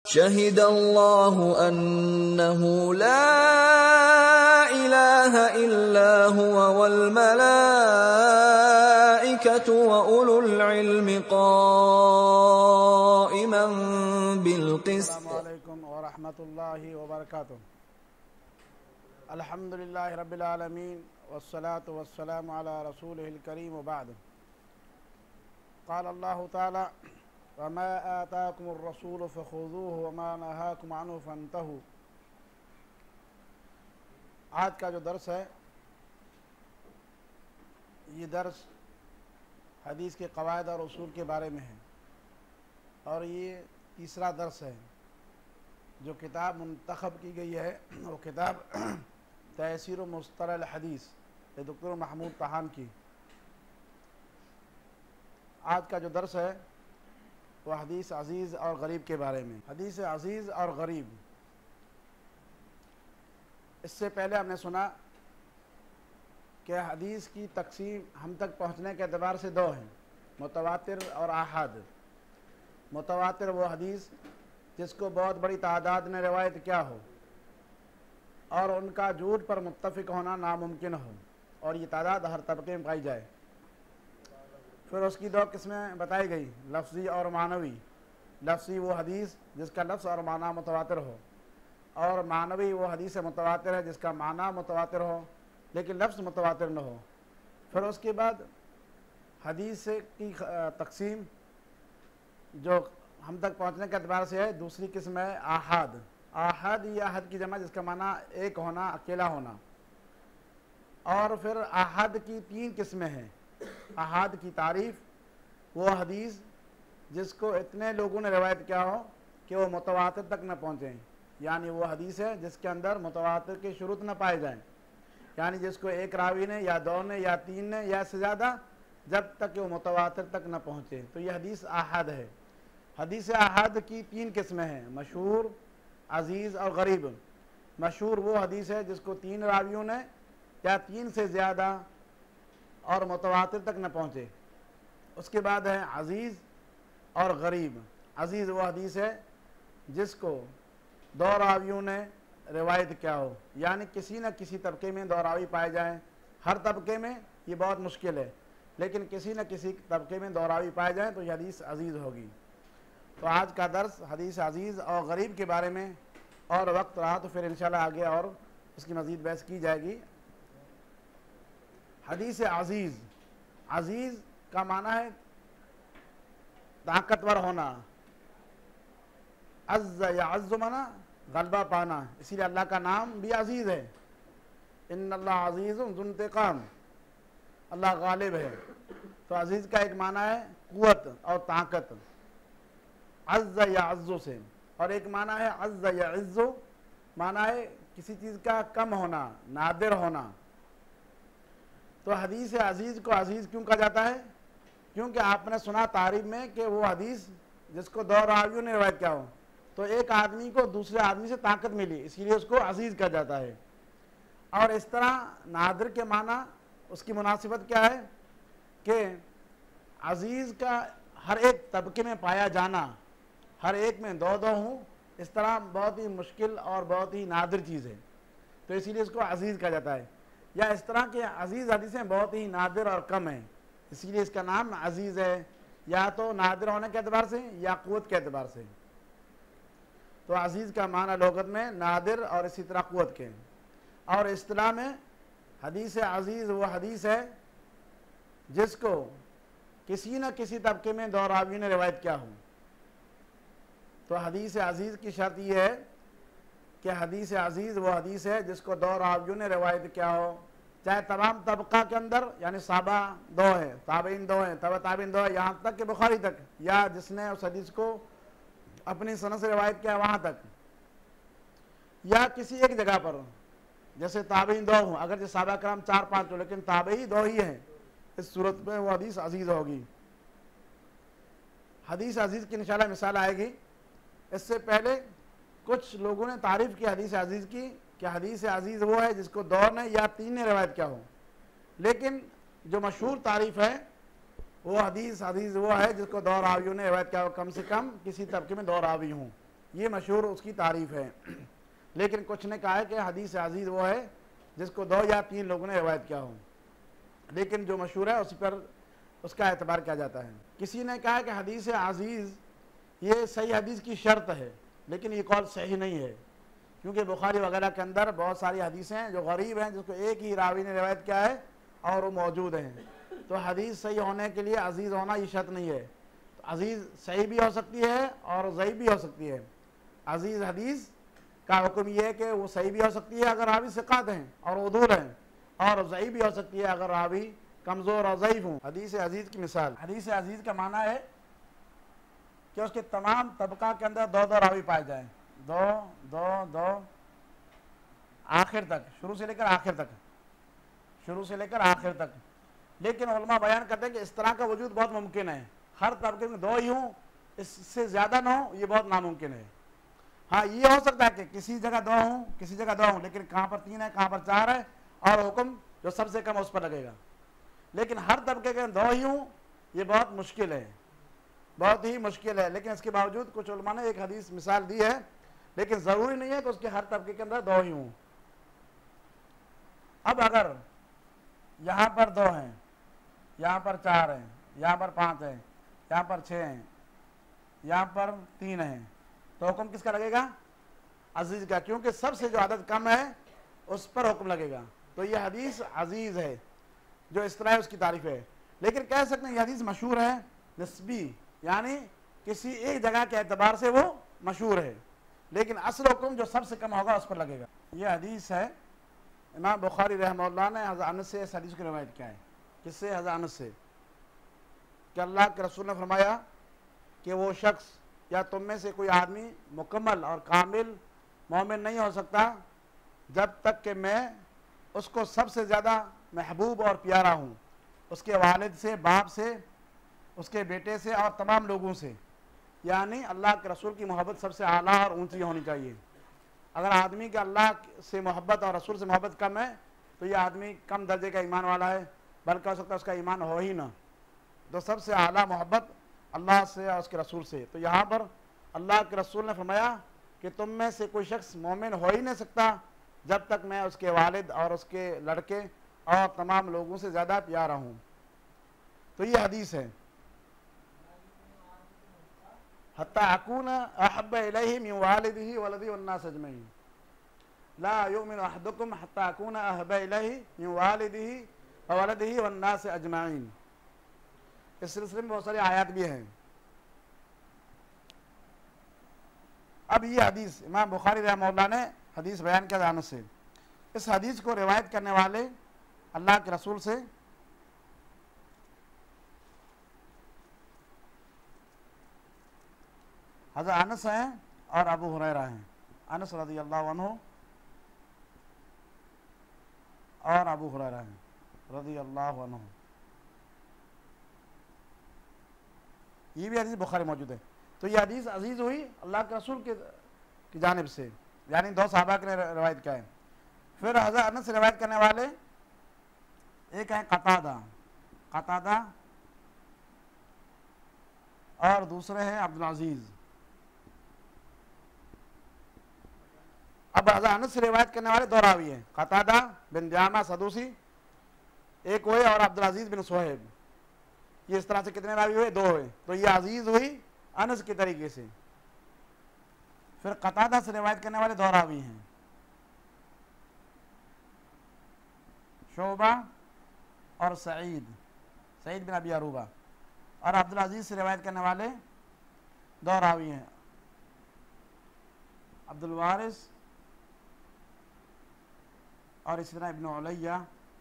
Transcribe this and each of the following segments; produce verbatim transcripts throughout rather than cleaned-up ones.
शहिदल्लाहु अन्नहु ला इलाहा इल्ला हुवा वल मलाइकतु व उलुल इल्मि क़ाइमन बिल क़िस्त। अस्सलामु अलैकुम व रहमतुल्लाहि व बरकातुहू। अल्हम्दुलिल्लाहि रब्बिल आलमीन वस्सलातु वस्सलामु अला रसूलिहिल करीम व बाद। क़ाल अल्लाहु तआला वमा आताकुमुर रसूलु फ़ख़ुज़ूहु वमा नहाकुम अन्हु फ़ंतहू। आज का जो दर्स है ये दर्स हदीस के क़वाइद और उसूल के बारे में है और ये तीसरा दर्स है। जो किताब मुंतखब की गई है वो किताब तयसीर मुस्तलह हदीस डॉक्टर महमूद तहान की। आज का जो दर्स है वह हदीस अजीज़ और गरीब के बारे में। हदीस अजीज़ और गरीब, इससे पहले हमने सुना कि हदीस की तकसीम हम तक पहुँचने के अतबार से दो हैं, मुतवातिर और आहाद। मुतवातिर वो हदीस जिसको बहुत बड़ी तादाद ने रिवायत किया हो और उनका झूठ पर मुत्तफिक होना नामुमकिन हो और ये तादाद हर तबके में पाई जाए। फिर उसकी दो किस्में बताई गई, लफ्ज़ी और मानवी। लफ्ज़ी वो हदीस जिसका लफ्ज़ और माना मुतवातिर हो, और मानवी वो हदीस मुतवातिर है जिसका माना मुतवातिर हो लेकिन लफ्ज़ मुतवातिर न हो। फिर उसके बाद हदीस की तकसीम जो हम तक पहुँचने के अतबार से है, दूसरी किस्म है आहाद। आहाद या अहद की जमा जिसका माना एक होना, अकेला होना। और फिर आहाद की तीन किस्में हैं। आहाद की तारीफ़ वो हदीस जिसको इतने लोगों ने रिवायत किया हो कि वो मुतवातिर तक न पहुँचे, यानी वो हदीस है जिसके अंदर मुतवातिर के शुरूत न पाए जाएं, यानी जिसको एक रावी ने या दो ने या तीन ने या से ज़्यादा, जब तक वो मुतवातिर तक न पहुँचे, तो ये हदीस आहाद है। हदीस आहाद की तीन किस्में हैं, मशहूर, अजीज़ और गरीब। मशहूर वो हदीस है जिसको तीन रावियों ने या तीन से ज़्यादा और मुतवातिर तक न पहुँचे। उसके बाद है अजीज़ और गरीब। अजीज़ वो हदीस है जिसको दो रावियों ने रिवायत किया हो, यानी किसी न किसी तबके में दो रावी पाए जाएँ। हर तबके में ये बहुत मुश्किल है, लेकिन किसी न किसी तबके में दो रावी पाए जाएँ तो ये हदीस अजीज़ होगी। तो आज का दर्स हदीस अजीज़ और गरीब के बारे में, और वक्त रहा तो फिर इंशाल्लाह आगे और इसकी मज़ीद बहस की जाएगी। हदीस अजीज़, अजीज़ का माना है ताकतवर होना। अज़्ज़ या अज़्ज़ माना गलबा पाना, इसीलिए अल्लाह का नाम भी अजीज़ है। इन्नल्लाह अज़ीज़ुन ज़ुन्तिक़ाम, अल्लाह गालिब है। तो अजीज़ का एक माना है क़ुव्वत और ताकत, अज़्ज़ या अज़्ज़ु से। और एक माना है अज़्ज़ या इज़्ज़ु, माना है किसी चीज़ का कम होना, नादिर होना। तो हदीस अजीज़ को अजीज़ क्यों कहा जाता है? क्योंकि आपने सुना तारीफ में कि वो हदीस जिसको दो रावियों ने रिवायत किया हो, तो एक आदमी को दूसरे आदमी से ताकत मिली, इसलिए उसको अजीज़ कहा जाता है। और इस तरह नादिर के माना उसकी मुनासिबत क्या है कि अजीज़ का हर एक तबके में पाया जाना, हर एक में दो दो हूँ, इस तरह बहुत ही मुश्किल और बहुत ही नादिर चीज़ है, तो इसीलिए इसको अजीज़ कहा जाता है। या इस तरह के अजीज़ हदीसें बहुत ही नादिर और कम हैं, इसीलिए इसका नाम अजीज़ है, या तो नादिर होने के अतबार से या क़ुव्वत के अतबार से। तो अजीज़ का माना लोगत में नादिर और इसी तरह क़ुव्वत के। और इस्तिलाह में हदीस अजीज़ वो हदीस है जिसको किसी न किसी तबके में दो रावी ने रिवायत किया हो। तो हदीस अजीज़ की शर्त यह है कि हदीस अजीज़ वो हदीस है जिसको दो रावियों ने रिवायत किया हो, चाहे तमाम तबका के अंदर, यानी साहबा दो हैं, ताबईन दो हैं, तबा ताबईन दो हैं, यहाँ तक कि बुखारी तक, या जिसने उस हदीस को अपनी सनद से रिवायत किया वहाँ तक, या किसी एक जगह पर, जैसे ताबईन दो हों, अगर जो साहबा कराम चार पाँच हो लेकिन ताबई दो ही हैं, इस सूरत में वो हदीस अजीज़ होगी। हदीस अजीज़ की इंशाअल्लाह मिसाल आएगी। इससे पहले कुछ लोगों ने तारीफ़ की हदीस अजीज़ की कि हदीस अजीज़ वो है जिसको दो ने या तीन ने रिवायत किया हो, लेकिन जो मशहूर तारीफ़ है वो हदीस हदीस वो है जिसको दो रावियों ने रिवायत किया हो, कम से कम किसी तबके में दो रावी हों। ये मशहूर उसकी तारीफ़ है। लेकिन कुछ ने कहा है कि हदीस अजीज़ वो है जिसको दो या तीन लोगों ने रिवायत किया हो, लेकिन जो मशहूर है उस पर उसका एतबार किया जाता है। किसी ने कहा कि हदीस अजीज़ ये सही हदीस की शर्त है, लेकिन ये कौल सही नहीं है, क्योंकि बुखारी वगैरह के अंदर बहुत सारी हदीसें हैं जो गरीब हैं, जिसको एक ही रावी ने रिवायत किया है और वो मौजूद हैं। तो हदीस सही होने के लिए अजीज़ होना ये शर्त नहीं है। तो अजीज़ सही भी हो सकती है और ज़ईफ़ भी हो सकती है। अजीज़ हदीस का हुक्म यह है कि वो सही भी हो सकती है अगर रावी सिक़ात हैं और उदूल हैं, और ज़ईफ़ भी हो सकती है अगर रावी कमज़ोर और ज़ईफ़ हूँ। हदीस अजीज़ की मिसाल, हदीस अजीज़ का माना है कि उसके तमाम तबका के अंदर दो दो रावी पाए जाएं, दो दो दो आखिर तक, शुरू से लेकर आखिर तक, शुरू से लेकर आखिर तक। लेकिन उलमा बयान करते हैं कि इस तरह का वजूद बहुत मुमकिन है, हर तबके में दो ही हों, इससे ज़्यादा ना हो, ये बहुत नामुमकिन है। हाँ, ये हो सकता है कि किसी जगह दो हों, किसी जगह दो हों, लेकिन कहाँ पर तीन है, कहाँ पर चार है, और हुक्म जो सबसे कम उस पर लगेगा। लेकिन हर तबके के दो ही हों, ये बहुत मुश्किल है, बहुत ही मुश्किल है। लेकिन इसके बावजूद कुछ उलमा ने एक हदीस मिसाल दी है, लेकिन ज़रूरी नहीं है कि उसके हर तबके के अंदर दो ही हों। अब अगर यहाँ पर दो हैं, यहाँ पर चार हैं, यहाँ पर पाँच हैं, यहाँ पर छः हैं, यहाँ पर तीन हैं, तो हुक्म किसका लगेगा? अजीज़ का, क्योंकि सबसे जो आदत कम है उस पर हुक्म लगेगा। तो ये हदीस अजीज़ है, जो इस तरह है उसकी तारीफ़ है। लेकिन कह सकते हैं ये हदीस मशहूर है निस्बी, यानी किसी एक जगह के एतबार से वो मशहूर है, लेकिन असल हुक्म जो सबसे कम होगा उस पर लगेगा। ये हदीस है, इमाम बुखारी रहमतुल्लाह ने हज़रत अनस से इस हदीस की रिवायत किया है। किससे? हज़रत अनस से, कि अल्लाह के रसूल ने फरमाया कि वो शख्स या तुम में से कोई आदमी मुकम्मल और कामिल मोमिन नहीं हो सकता जब तक कि मैं उसको सबसे ज़्यादा महबूब और प्यारा हूँ, उसके वालिद से, बाप से, उसके बेटे से और तमाम लोगों से। यानी अल्लाह के रसूल की मोहब्बत सबसे आला और ऊंची होनी चाहिए। अगर आदमी के अल्लाह से मोहब्बत और रसूल से मोहब्बत कम है तो यह आदमी कम दर्जे का ईमान वाला है, बल्कि हो सकता है उसका ईमान हो ही ना। तो सबसे आला मोहब्बत अल्लाह से और उसके रसूल से। तो यहाँ पर अल्लाह के रसूल ने फरमाया कि तुम में से कोई शख्स मोमिन हो ही नहीं सकता जब तक मैं उसके वालिद और उसके लड़के और तमाम लोगों से ज़्यादा प्यारा हूँ। तो ये हदीस है, हत्ता अकून अहब्ब इलैहि मिन वालिदिही वलदिही वन्नास अजमईन, ला युमिनु अहदुकुम हत्ता अकून अहब्ब इलैहि मिन वालिदिही वलदिही वन्नास अजमईन। इस सिलसिले में बहुत सारी आयत भी हैं। अब ये हदीस इमाम बुखारी रहमतुल्लाह ने हदीस बयान किया अनस से। इस हदीस को रिवायत करने वाले अल्लाह के रसूल से हज़रत अनस हैं और अबू हुरैरा हैं। अनस रज़ी अल्लाहु अन्हु और अबू हुरैरा हैं रज़ी अल्लाहु अन्हु। ये भी हदीस बुखारी मौजूद है। तो ये हदीस अजीज़ हुई अल्लाह के रसूल के की जानिब से, यानी दो सहाबा ने रवायत किया है। फिर हज़रत अनस से रवायत करने वाले एक हैं कतादा कतादा और दूसरे हैं अब्दुल अजीज़। अब हज़रत अनस से रिवायत करने वाले दो रावी हैं, कतादा बिन जामा सदूसी एक हुए और अब्दुल अजीज़ बिन सुहैब। ये इस तरह से कितने रावी हुए? दो हुए। तो ये अजीज़ हुई अनस के तरीके से। फिर कतादा से रिवायत करने वाले दो रावी हैं, शोबा और Saeed Saeed bin Abi Aruba. और अब्दुल अजीज़ से रिवायत करने वाले दो रावी हैं, अब्दुल वारिस और इसी तरह इब्न उलैया,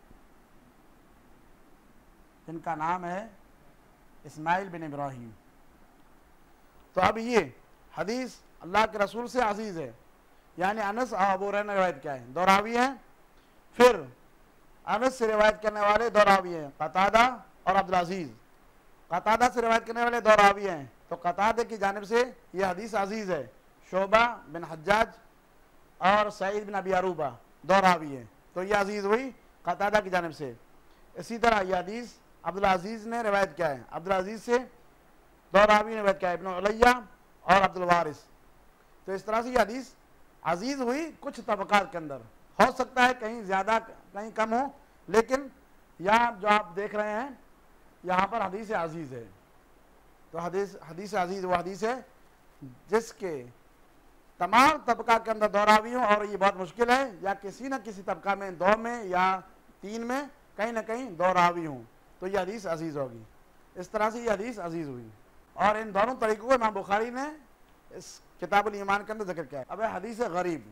जिनका नाम है इस्माइल बिन इब्राहिम। तो अब ये हदीस अल्लाह के रसूल से अजीज़ है, यानी अनस और अबू हुरैरा ने रिवायत किया है, दो रावी हैं। फिर अनस से रिवायत करने वाले दो रावी हैं, कतादा और अब्दुल अजीज़। कतादा से रिवायत करने वाले दो रावी हैं, तो कतादे की जानिब से यह हदीस अजीज़ है। शोबा बिन हज्जाज और सईद बिन अबी अरूबा दो रावी हैं, तो यह अजीज़ हुई कतादा की जानिब से। इसी तरह यह हदीस अब्दुल अजीज़ ने रिवायत किया है, अब्दुल अजीज़ से दो रावी ने रिवायत किया है, इब्न उलैया और अब्दुल वारिस। तो इस तरह से ये हदीस अजीज हुई कुछ तबकात के अंदर। हो सकता है कहीं ज़्यादा कहीं कम हो, लेकिन यहाँ जो आप देख रहे हैं यहाँ पर हदीस अजीज है। तो हदीस हदीस अजीज वो हदीस है जिसके तमाम तबका के अंदर दो रावी हों, और ये बहुत मुश्किल है, या किसी न किसी तबका में दो में या तीन में कहीं ना कहीं दो रावी हों, तो ये हदीस अजीज होगी। इस तरह से ये हदीस अजीज हुई। और इन दोनों तरीकों को इमाम बुखारी ने इस किताबुल ईमान के अंदर जिक्र किया है। अब है हदीस गरीब।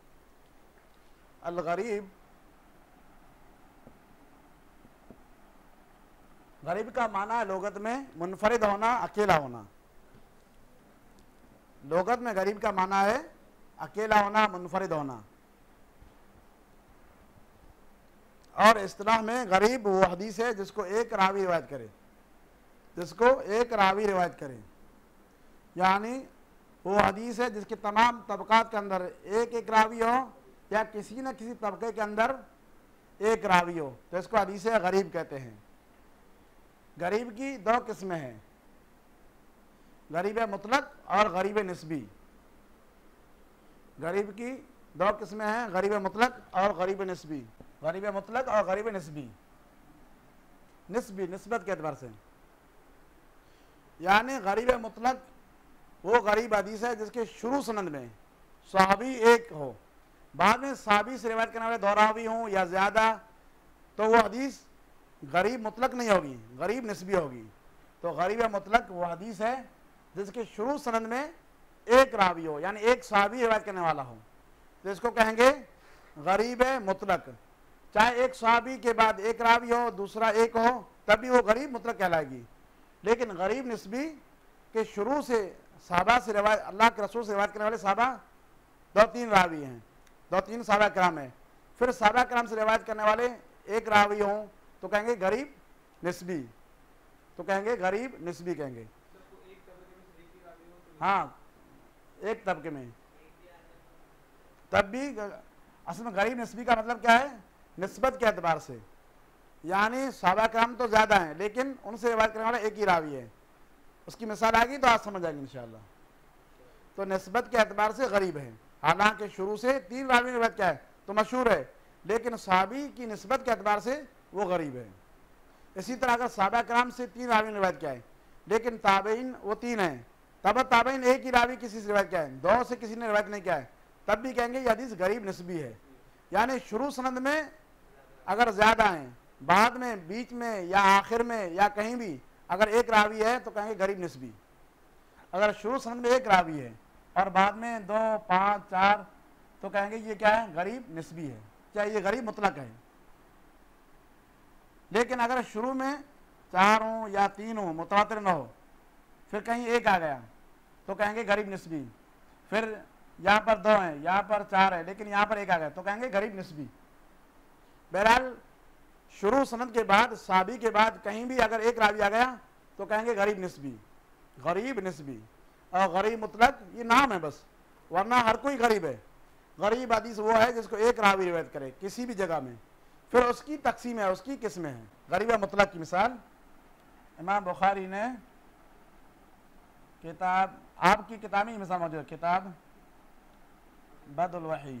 अल गरीब, गरीब का माना है लोगत में मुनफरिद होना, अकेला होना। लोगत में गरीब का माना है अकेला होना, मुनफरिद होना। और इस्तिलाह में गरीब वो हदीस है जिसको एक रावी रिवायत करे, जिसको एक रावी रिवायत करे, यानी वो हदीस है जिसके तमाम तबकात के अंदर एक एक रावी हो, या किसी न किसी तबके के अंदर एक रावी हो, तो इसको हदीस गरीब कहते हैं। गरीब की दो किस्में हैं, गरीब मुतलक और गरीब निस्बी। गरीब की दो किस्में हैं, गरीब मुतलक और गरीब निस्बी। गरीब मुतलक और गरीब निस्बी। निस्बी निस्बत के एतबार से, यानी गरीब मुतलक वो गरीब हदीस है जिसके शुरू सनद में सहाबी एक हो, बाद में सहाबी से रिवायत करने वाले दो रावी हों या ज़्यादा, तो वो हदीस गरीब मुतलक नहीं होगी, गरीब निस्बी होगी। तो गरीब मुतलक वो हदीस है जिसके शुरू सनद में एक रावी हो, यानी एक सहाबी रिवायत करने वाला हो, तो इसको कहेंगे गरीब मुतलक। चाहे एक सहाबी के बाद एक रावी हो, दूसरा एक हो, तब भी वो गरीब मुतलक कहलाएगी। लेकिन गरीब निस्बी के शुरू से साहबा से रिवायत, अल्लाह के रसूल से रिवायत करने वाले साहबा दो तीन रावी हैं, दो तीन साहबा कराम हैं, फिर साहबा कराम से रिवायत करने वाले एक रावी हों, तो कहेंगे गरीब निस्बी, तो कहेंगे गरीब निस्बी कहेंगे। हाँ, एक तबके में, तब भी असल में गरीब निस्बी का मतलब क्या है, निस्बत के एतबार से, यानी साहबा कराम तो ज़्यादा हैं लेकिन उनसे रिवायत करने वाला एक ही रावी है। उसकी मिसाल आएगी तो आज समझ आएगी इंशाअल्लाह। तो निस्बत के एतबार से गरीब है, हालांकि शुरू से तीन रावी ने रिवायत क्या है तो मशहूर है, लेकिन साहबी की निस्बत के एतबार से वो गरीब है। इसी तरह अगर साहबा कराम से तीन रावी ने रिवायत क्या है, लेकिन ताबईन वो तीन हैं, तब ताबईन एक ही रावी किसी से रिवायत क्या है, दो से किसी ने रिवायत नहीं किया है, तब भी कहेंगे ये हदीस गरीब निस्बी है। यानी शुरू सनद में अगर ज़्यादा हैं, बाद में, बीच में या आखिर में या कहीं भी अगर एक रावी है तो कहेंगे गरीब निस्बी। अगर शुरू सनद में एक रावी है और बाद में दो, पाँच, चार, तो कहेंगे ये क्या है, गरीब निस्बी है, क्या ये गरीब मुतलक है। लेकिन अगर शुरू में चार हो या तीन हो, मुतवातिर न हो, फिर कहीं एक आ गया तो कहेंगे गरीब निस्बी। फिर यहाँ पर दो हैं, यहाँ पर चार है, लेकिन यहाँ पर एक आ गया तो कहेंगे गरीब निस्बी। बहरहाल शुरू सनद के बाद, साहबी के बाद कहीं भी अगर एक रावी आ गया तो कहेंगे गरीब निस्बी, गरीब निस्बी। और गरीब मुतलक ये नाम है बस, वरना हर कोई गरीब है। गरीब हदीस वो है जिसको एक रावी रिवायत करे किसी भी जगह में, फिर उसकी तकसीम है, उसकी किस्में हैं। गरीब मुतलक की मिसाल इमाम बुखारी ने किताब, आपकी किताब में मिसाल मौजूद है, किताब बदउल वही,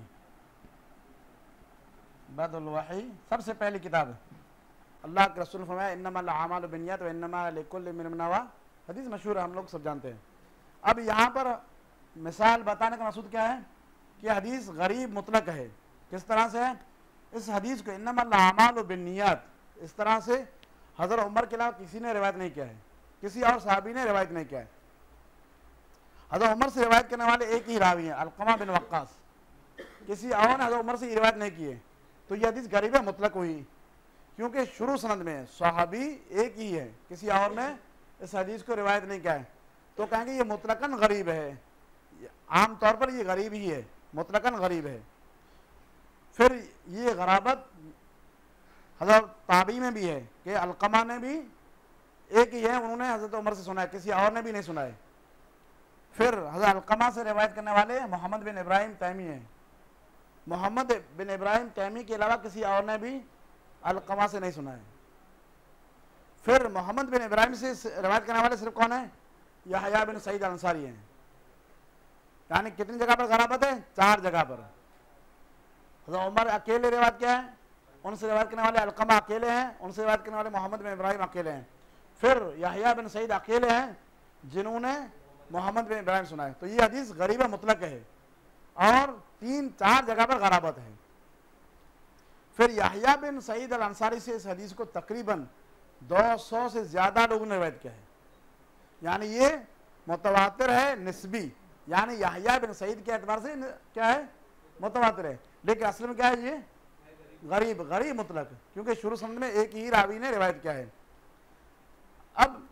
बदउल वही सबसे पहली किताब है। अल्लाह के रसूल ने फरमाया इन्नमल आमालु बिन्नियात व इन्नमा लिकुल्लि इम्रिइन मा नवा, हदीस मशहूर है, हम लोग सब जानते हैं। अब यहाँ पर मिसाल बताने का मकसूद क्या है कि हदीस गरीब मुतलक है। किस तरह से है, इस हदीस को इन्नमल आमालु बिन्नियात, इस तरह से हज़रत उमर के अलावा किसी ने रिवायत नहीं किया है, किसी और साहबी ने रिवायत नहीं किया है। हज़रत उमर से रिवायत करने वाले एक ही रावी हैं, अलक़मा बिन वक्कास, किसी और ने हज़रत उमर से रिवायत नहीं की है, तो यह हदीस गरीब मुतलक हुई, क्योंकि शुरू सनद में सहाबी एक ही है, किसी और ने इस हदीस को रिवायत नहीं किया है, तो कहेंगे ये मुतलकन गरीब है। आम तौर पर ये गरीब ही है, मुतलकन गरीब है। फिर ये गराबत हज़रत ताबी में भी है कि अलक़मा ने भी एक ही है, उन्होंने हज़रत उमर से सुना है, किसी और ने भी नहीं सुना है। फिर हज़रत अलक़मा से रिवायत करने वाले मोहम्मद बिन इब्राहिम तैमी हैं, मोहम्मद बिन इब्राहिम तैमी के अलावा किसी और ने भी अलक़मा से नहीं सुना है। फिर मोहम्मद बिन इब्राहिम से रिवायत करने वाले सिर्फ कौन है, यहया बिन सईद अंसारी हैं। यानी कितनी जगह पर गराबत है? चार जगह पर। हज़रत उमर अकेले रिवायत क्या है, उनसे रिवायत करने वाले अलकमा अकेले हैं, उनसे रिवायत करने वाले मोहम्मद बिन इब्राहिम अकेले हैं। फिर यहया बिन सईद अकेले हैं जिन्होंने मोहम्मद बिन इब्राहिम सुना है। तो ये हदीस गरीब मुतलक है और तीन चार जगह पर गराबत है। फिर यहया बिन सईद अल अंसारी से इस हदीस को तकरीबन दो सौ से ज्यादा लोगों ने रिवायत किया है, यानी ये मुतवातिर है निस्बी, यानी यहया बिन सईद के एतबार से क्या है? मुतवातिर है, लेकिन असल में क्या है? ये गरीब गरीब मुतलक, क्योंकि शुरू समझ में एक ही रावी ने रिवायत किया है। अब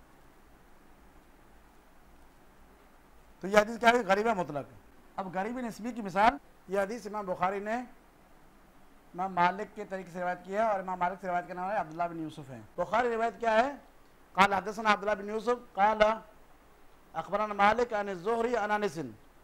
तो यह हदीस क्या है? गरीब मुतलक। अब गरीब निस्बी की मिसाल, यह हदीस इमाम बुखारी ने इमाम मालिक के तरीके से रिवायत किया है और इमाम मालिक से रिवायत करने वाले अब्दुल्लाह बिन यूसुफ हैं। बुखारी रिवायत क्या है? काल हदसना अब्दुल्लाह बिन यूसुफ काल अखबरना मालिक अन ज़ुहरी अन अनस,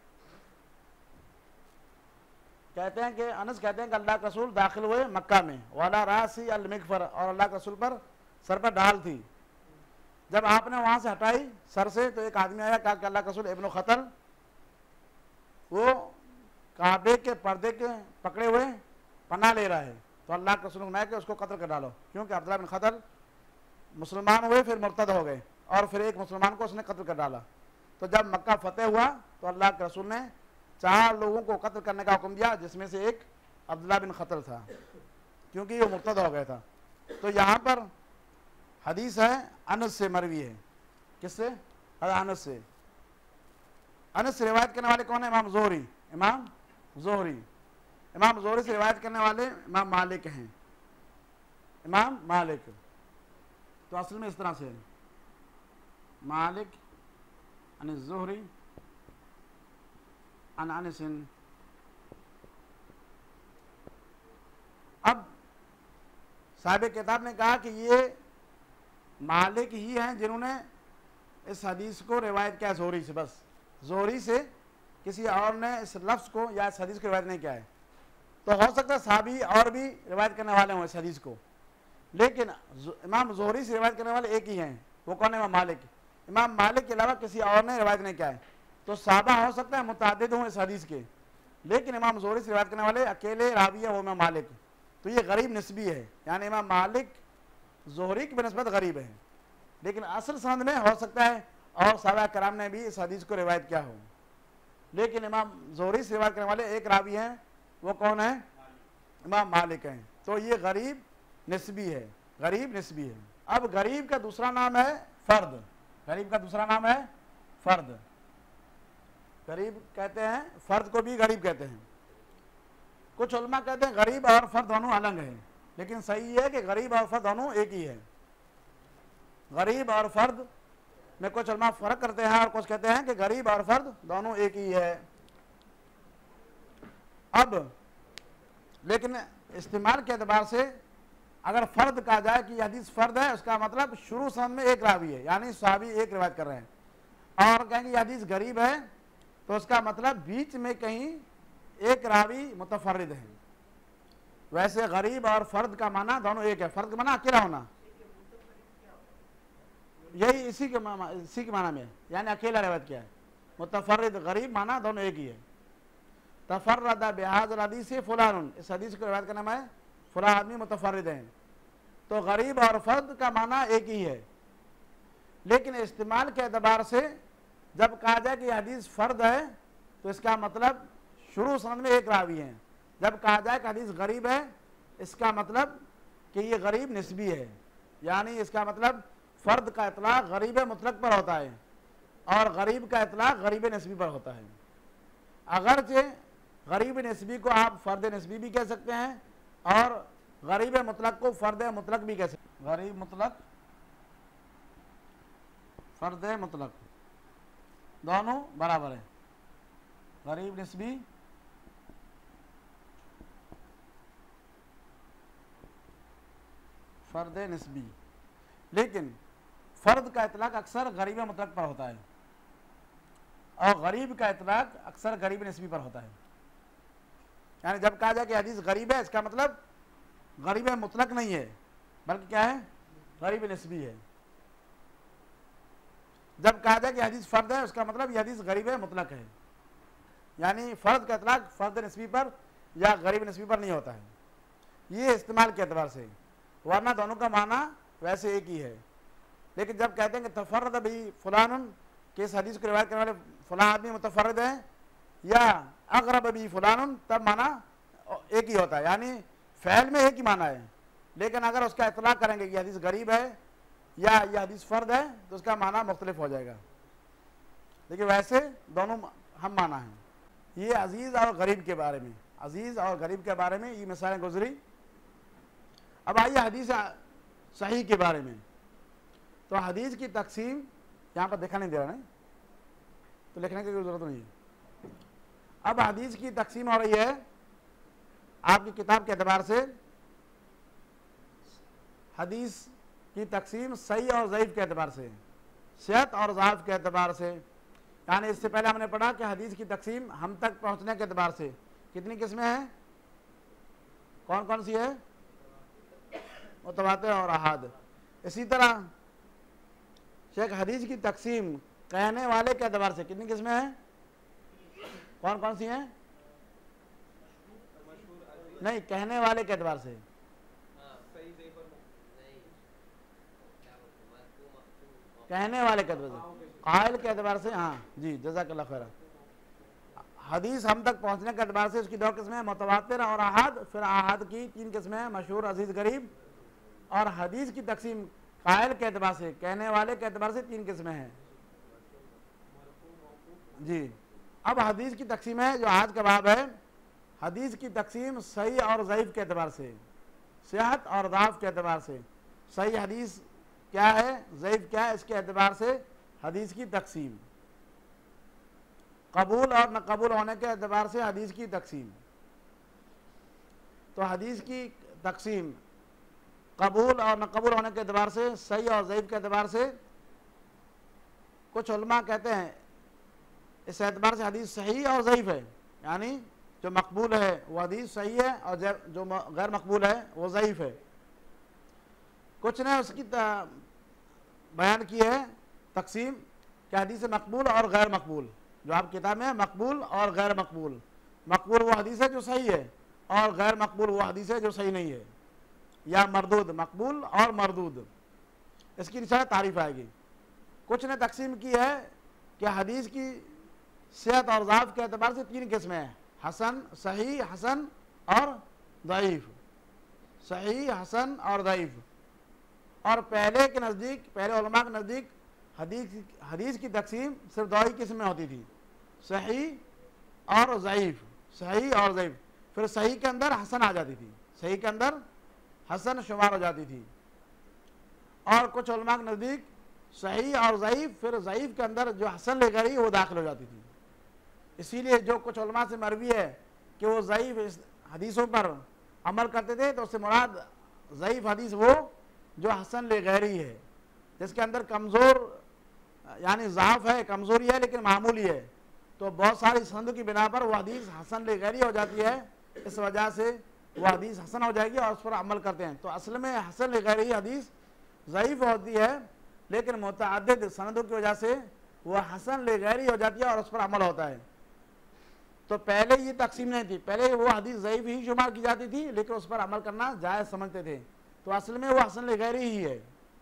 कहते हैं कि अनस कहते हैं कि अल्लाह के रसूल दाखिल हुए मक्का में, वाला रासी अल मिगफर, और अल्लाह के रसूल पर सर पर ढाल थी। जब आपने वहां से हटाई सर से तो एक आदमी आया, कहा कि अल्लाह के रसूल इब्न खतल वो काबे के पर्दे के पकड़े हुए पनाह ले रहा है, तो अल्लाह के रसूल ने कि उसको कत्ल कर डालो, क्योंकि अब्दुल्लाह बिन खतल मुसलमान हुए फिर मुर्तद हो गए और फिर एक मुसलमान को उसने कत्ल कर डाला। तो जब मक्का फतेह हुआ तो अल्लाह के रसूल ने चार लोगों को कत्ल करने का हुक्म दिया, जिसमें से एक अब्दुल्लाह बिन खतल था, क्योंकि वो मुर्तद हो गया था। तो यहाँ पर हदीस है अनस से मरवी है, किससे? अनस से। अनस से रिवायत करने वाले कौन है? इमाम ज़ोहरी। इमाम ज़ोहरी इमाम ज़ोहरी से रिवायत करने वाले इमाम मालिक हैं, इमाम मालिक। तो असल में इस तरह से है, मालिक अन ज़ोहरी अन अनस। अब साहिब किताब ने कहा कि ये मालिक ही हैं जिन्होंने इस हदीस को रिवायत किया ज़ोहरी से, बस ज़ोहरी से किसी और ने इस लफ्ज़ को या इस हदीस को रिवायत नहीं किया है। तो हो सकता है साहबी और भी रिवायत करने वाले हों इस हदीस को, लेकिन इमाम ज़ोहरी से रिवायत करने वाले एक ही हैं, वो कौन है? इमाम मालिक। इमाम मालिक के अलावा किसी और ने रिवायत नहीं किया है। तो साहबा हो सकता है मुतादिद हों इस हदीस के, लेकिन इमाम ज़ोहरी से रिवायत करने वाले अकेले रावी है, वो इमाम मालिक। तो ये गरीब निस्बी है, यानी इमाम मालिक ज़ोहरी की बनस्बत गरीब है, लेकिन असल सनद में हो सकता है और साहबा कराम ने भी इस हदीस को रिवायत किया हो। लेकिन इमाम ज़ोहरी से रिवायत करने वाले एक रावी हैं, वो कौन है? इमाम मालिक हैं। तो ये गरीब निस्बी है, गरीब निस्बी है। अब गरीब का दूसरा नाम है फर्द। गरीब का दूसरा नाम है फर्द। गरीब कहते हैं, फर्द को भी गरीब कहते हैं। कुछ उलमा कहते हैं गरीब और फर्द दोनों अलग हैं, लेकिन सही है कि गरीब और फर्द दोनों एक ही है। गरीब और फर्द में कुछ उलमा फर्क करते हैं और कुछ कहते हैं कि गरीब और फर्द दोनों एक ही है। अब लेकिन इस्तेमाल के एतबार से अगर फर्द कहा जाए कि हदीस फर्द है, उसका मतलब शुरू सनद में एक रावी है, यानी सहाबी एक रिवायत कर रहे हैं, और कहेंगे यह हदीस गरीब है तो उसका मतलब बीच में कहीं एक रावी मुतफर्रिद है। वैसे गरीब और फर्द का माना दोनों एक है। फर्द का माना अकेला होना, यही इसी के माना इसी के माना में, यानी अकेला रिवायत किया है। मुतफर्रिद गरीब माना दोनों एक ही है। तफर्रदा बिहाज़िल हदीस फुलान, इस हदीस को रिवायत करने में फुला आदमी मुतफर्रिद हैं। तो गरीब और फर्द का माना एक ही है, लेकिन इस्तेमाल के एतबार से जब कहा जाए कि हदीस फर्द है तो इसका मतलब शुरू सनद में एक रावी है। जब कहा जाए कि हदीस गरीब है, इसका मतलब कि ये गरीब निस्बी है, यानी इसका मतलब फर्द का इतलाक गरीब मुतलक पर होता है और गरीब का इतलाक गरीब निस्बी पर होता है। अगरचे गरीब निस्बी को आप फर्द निस्बी भी कह सकते हैं और गरीब मुतलक को फर्द मुतलक भी कह सकते हैं। गरीब मुतलक, फर्द मुतलक दोनों बराबर है। गरीब निस्बी फर्द निस्बी, लेकिन फर्द का इतलाक अक्सर गरीब मुतलक पर होता है और गरीब का इतलाक अक्सर गरीब निस्बी पर होता है। यानी जब कहा जाए कि हदीस गरीब है, इसका मतलब गरीब मुतलक नहीं है, बल्कि क्या है? गरीब निस्बी है। जब कहा जाए कि हदीस फर्द है, उसका मतलब यह हदीस गरीब मुतलक है। यानी फ़र्द का इतलाक फ़र्द नस्बी पर या गरीब नस्बी पर नहीं होता है, ये इस्तेमाल के एतबार से, वरना दोनों का माना वैसे एक ही है। लेकिन जब कहते हैं कि तफर्रद भी फलानुन, कि इस हदीस को रिवायत करने वाले फलां आदमी मुतफर्रिद है, या अक़रब भी फलानुन, तब माना एक ही होता है, यानी फ़ैल में एक ही माना है। लेकिन अगर उसका इतलाक करेंगे कि हदीस गरीब है या यह हदीस फ़र्द है तो उसका माना मुख्तलिफ हो जाएगा। देखिए वैसे दोनों हम माना है। ये अजीज़ और गरीब के बारे में, अजीज़ और गरीब के बारे में ये मिसालें गुजरी। अब आइए हदीस सही के बारे में। तो हदीस की तकसीम यहाँ पर देखा नहीं दे रहा नहीं, तो लिखने की कोई ज़रूरत नहीं है। अब हदीस की तकसीम हो रही है आपकी किताब के एतबार से, हदीस की तकसीम सही और ज़ईफ़ के एतबार से, सेहत और ज़ाफ़ के एतबार से। यानी इससे पहले हमने पढ़ा कि हदीस की तकसीम हम तक पहुँचने के एतबार से कितनी किस्में हैं, कौन कौन सी है, मुतवातिर और अहाद। इसी तरह शेख हदीस की तकसीम कहने वाले के एतबार से कितनी किस्में हैं, कौन कौन सी हैं, नहीं कहने वाले के एतबार से, कहने वाले के एतबार से, कायल के एतबार से, हाँ जी जज़ाकल्लाह खैर। हदीस हम तक पहुंचने के एतबार से उसकी दो किस्में, मुतवातिर और अहाद। फिर अहाद की तीन किस्में, मशहूर, अजीज, गरीब। और हदीस की तकसीम कायल के एतबार से, कहने वाले के एतबार से तीन किस्में हैं जी। अब हदीस की तकसीम है जो आज का बाब है, हदीस की तकसीम सही और ज़ईफ़ के एतबार से, सेहत और ज़ाफ़ के एतबार से। सही हदीस क्या है, ज़ईफ़ क्या है, इसके एतबार से हदीस की तकसीम। कबूल और न कबूल होने के एतबार से हदीस की तकसीम। तो हदीस की तकसीम कबूल और न कबूल होने के एतबार से, सही और ज़ईफ़ के एतबार से। कुछ उलमा कहते हैं इस एतबार से हदीस सही और ज़ईफ़ है, यानी जो मकबूल है वो हदीस सही है और जो गैर मकबूल है वो ज़ईफ़ है। कुछ ने उसकी बयान की है तकसीम कि हदीस मकबूल और गैर मकबूल, जो आप किताब में मकबूल और गैर मकबूल। मकबूल वो हदीस है जो सही है और गैर मकबूल वो हदीस है जो सही नहीं है, या मरदूद, मकबूल और मरदूद। इसकी इंशाअल्लाह तारीफ आएगी। कुछ ने तकसीम की है कि हदीस की सेहत और ज़ाफ़ के एतबार से तीन किस्में हैं, हसन, सही, हसन और दईफ़। सही, हसन और दईफ़। और पहले के नज़दीक, पहले उलमा के नज़दीक हदीस हदीस की तकसीम सिर्फ दो ही किस्में होती थी, सही और ज़ईफ़, सही और ज़ईफ़। फिर सही के अंदर हसन आ जाती थी, सही के अंदर हसन शुमार हो जाती थी। और कुछ उलमा के नज़दीक सही और ज़ईफ़, फिर ज़ईफ़ के अंदर जो हसन ले गई वो दाखिल हो जाती थी। इसीलिए जो कुछ उलमा से मरवी है कि वो ज़ईफ़ हदीसों पर अमल करते थे, तो उससे मुराद ज़ईफ़ हदीस वो जो हसन ले गैरी है, जिसके अंदर कमज़ोर यानी ज़ाफ़ है, कमज़ोरी है लेकिन मामूली है, तो बहुत सारी संद की बिना पर वो हदीस हसन ले गैरी हो जाती है। इस वजह से वो हदीस हसन हो जाएगी और उस पर अमल करते हैं। तो असल में हसन ले गैरी हदीस ज़ईफ़ होती है, लेकिन मुतअद्दिद सनदों की वजह से वो हसन ले गैरी हो जाती है और उस पर अमल होता है। तो पहले ये तकसीम नहीं थी, पहले वो हदीस ज़ईफ़ ही शुमार की जाती थी, लेकिन उस पर अमल करना जायज़ समझते थे। तो असल में वो हसन ले गैरी ही है।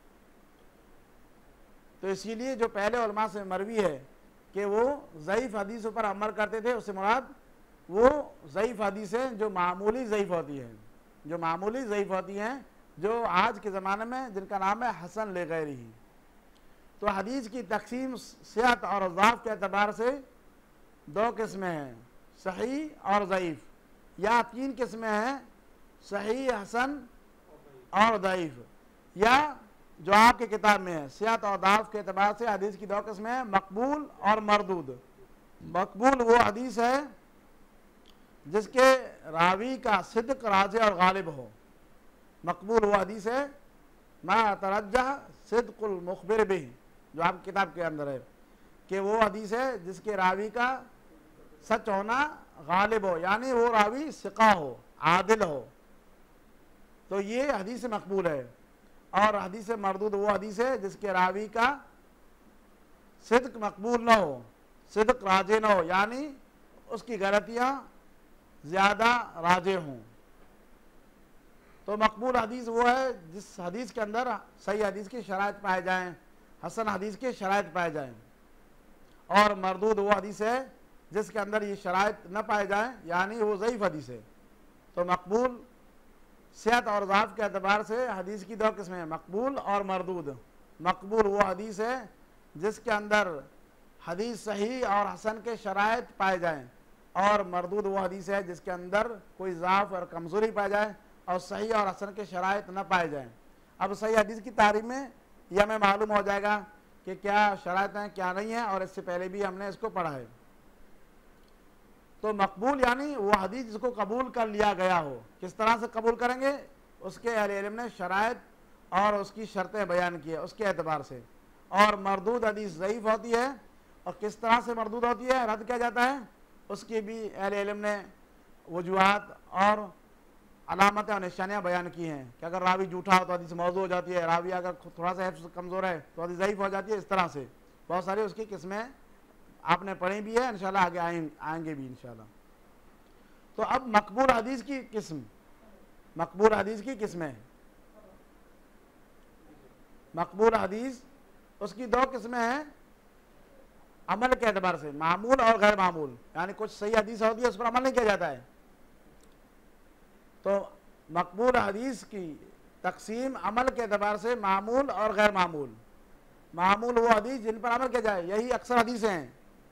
तो इसीलिए जो पहले उलमा से मरवी है कि वो ज़ईफ़ हदीसों पर अमल करते थे, उससे मुराद वो ज़ईफ़ हदीसें जो मामूली ज़ईफ़ होती हैं, जो मामूली ज़ईफ़ होती हैं, जो आज के ज़माने में जिनका नाम है हसन ले गैरी। तो हदीस की तकसीम सेहत और ज़ाफ़ के एतबार से दो किस्में हैं, सही और ज़ईफ़, या तीन किस्में हैं, सही, हसन और ज़ईफ़। या जो आपकी किताब में है सेहत और ज़ाफ़ के एतबार से हदीस की दो किस्में हैं, मकबूल और मरदूद। मकबूल वो हदीस है जिसके रावी का सिद्क, राज़ और गालिब हो। मकबूल वो हदीस है मा तरज्जह सिद्कुल मुखबिर बिही, जो आपकी किताब के अंदर है कि वो हदीस है जिसके रावी का सच होना गालिब हो, यानी वो रावी सिका हो, आदिल हो, तो ये हदीस मकबूल है। और हदीस मरदूद वो हदीस है जिसके रावी का सिद्क मकबूल न हो, सिद्क राजे न हो, यानी उसकी गलतियां ज़्यादा राजे हों। तो मकबूल हदीस वो है जिस हदीस के अंदर सही हदीस की शराइत पाए जाएं, हसन हदीस की शराइत पाए जाएं। और मरदूद वो हदीस है जिसके अंदर ये शराइत न पाए जाएं, यानी वो ज़ईफ़ हदीस है। तो मकबूल सेहत और ज़ाफ़ के अतबार से हदीस की दो किस्में हैं, मकबूल और मरदूद। मकबूल वो हदीस है जिसके अंदर हदीस सही और हसन के शराइत पाए जाएं, और मरदूद वो हदीस है जिसके अंदर कोई ज़ाफ़ और कमज़ोरी पाए जाए और सही और हसन के शराइत न पाए जाएं। अब सही हदीस की तारीफ में यह हमें मालूम हो जाएगा कि क्या शराइत हैं क्या नहीं है, और इससे पहले भी हमने इसको पढ़ा है। तो मकबूल यानी वो हदीस जिसको कबूल कर लिया गया हो। किस तरह से कबूल करेंगे, उसके अहले इल्म ने शराइत और उसकी शर्तें बयान की है उसके एतबार से। और मरदूद हदीस ज़ईफ़ होती है, और किस तरह से मरदूद होती है, रद्द किया जाता है, उसकी भी अहले इल्म ने वजूहात और अलामतें और निशानियाँ बयान की हैं कि अगर रावी झूठा हो तो हदीस मौजू हो जाती है, रावी अगर थोड़ा सा हिफ्ज़ कमज़ोर है तो हदीस ज़ईफ़ हो जाती है। इस तरह से बहुत सारी उसकी किस्में आपने पढ़ी भी है, इंशाल्लाह आगे आएंगे भी इंशाल्लाह। तो अब मकबूल हदीस की किस्म, मकबूल हदीस की किस्में, मकबूल हदीस उसकी दो किस्में हैं अमल के एतबार से, मामूल और गैर मामूल। यानी कुछ सही हदीस होती है उस पर अमल नहीं किया जाता है। तो मकबूल हदीस की तकसीम अमल के एतबार से मामूल और गैर मामूल। मामूल वो हदीस जिन पर अमल किया जाए, यही अक्सर हदीसें हैं,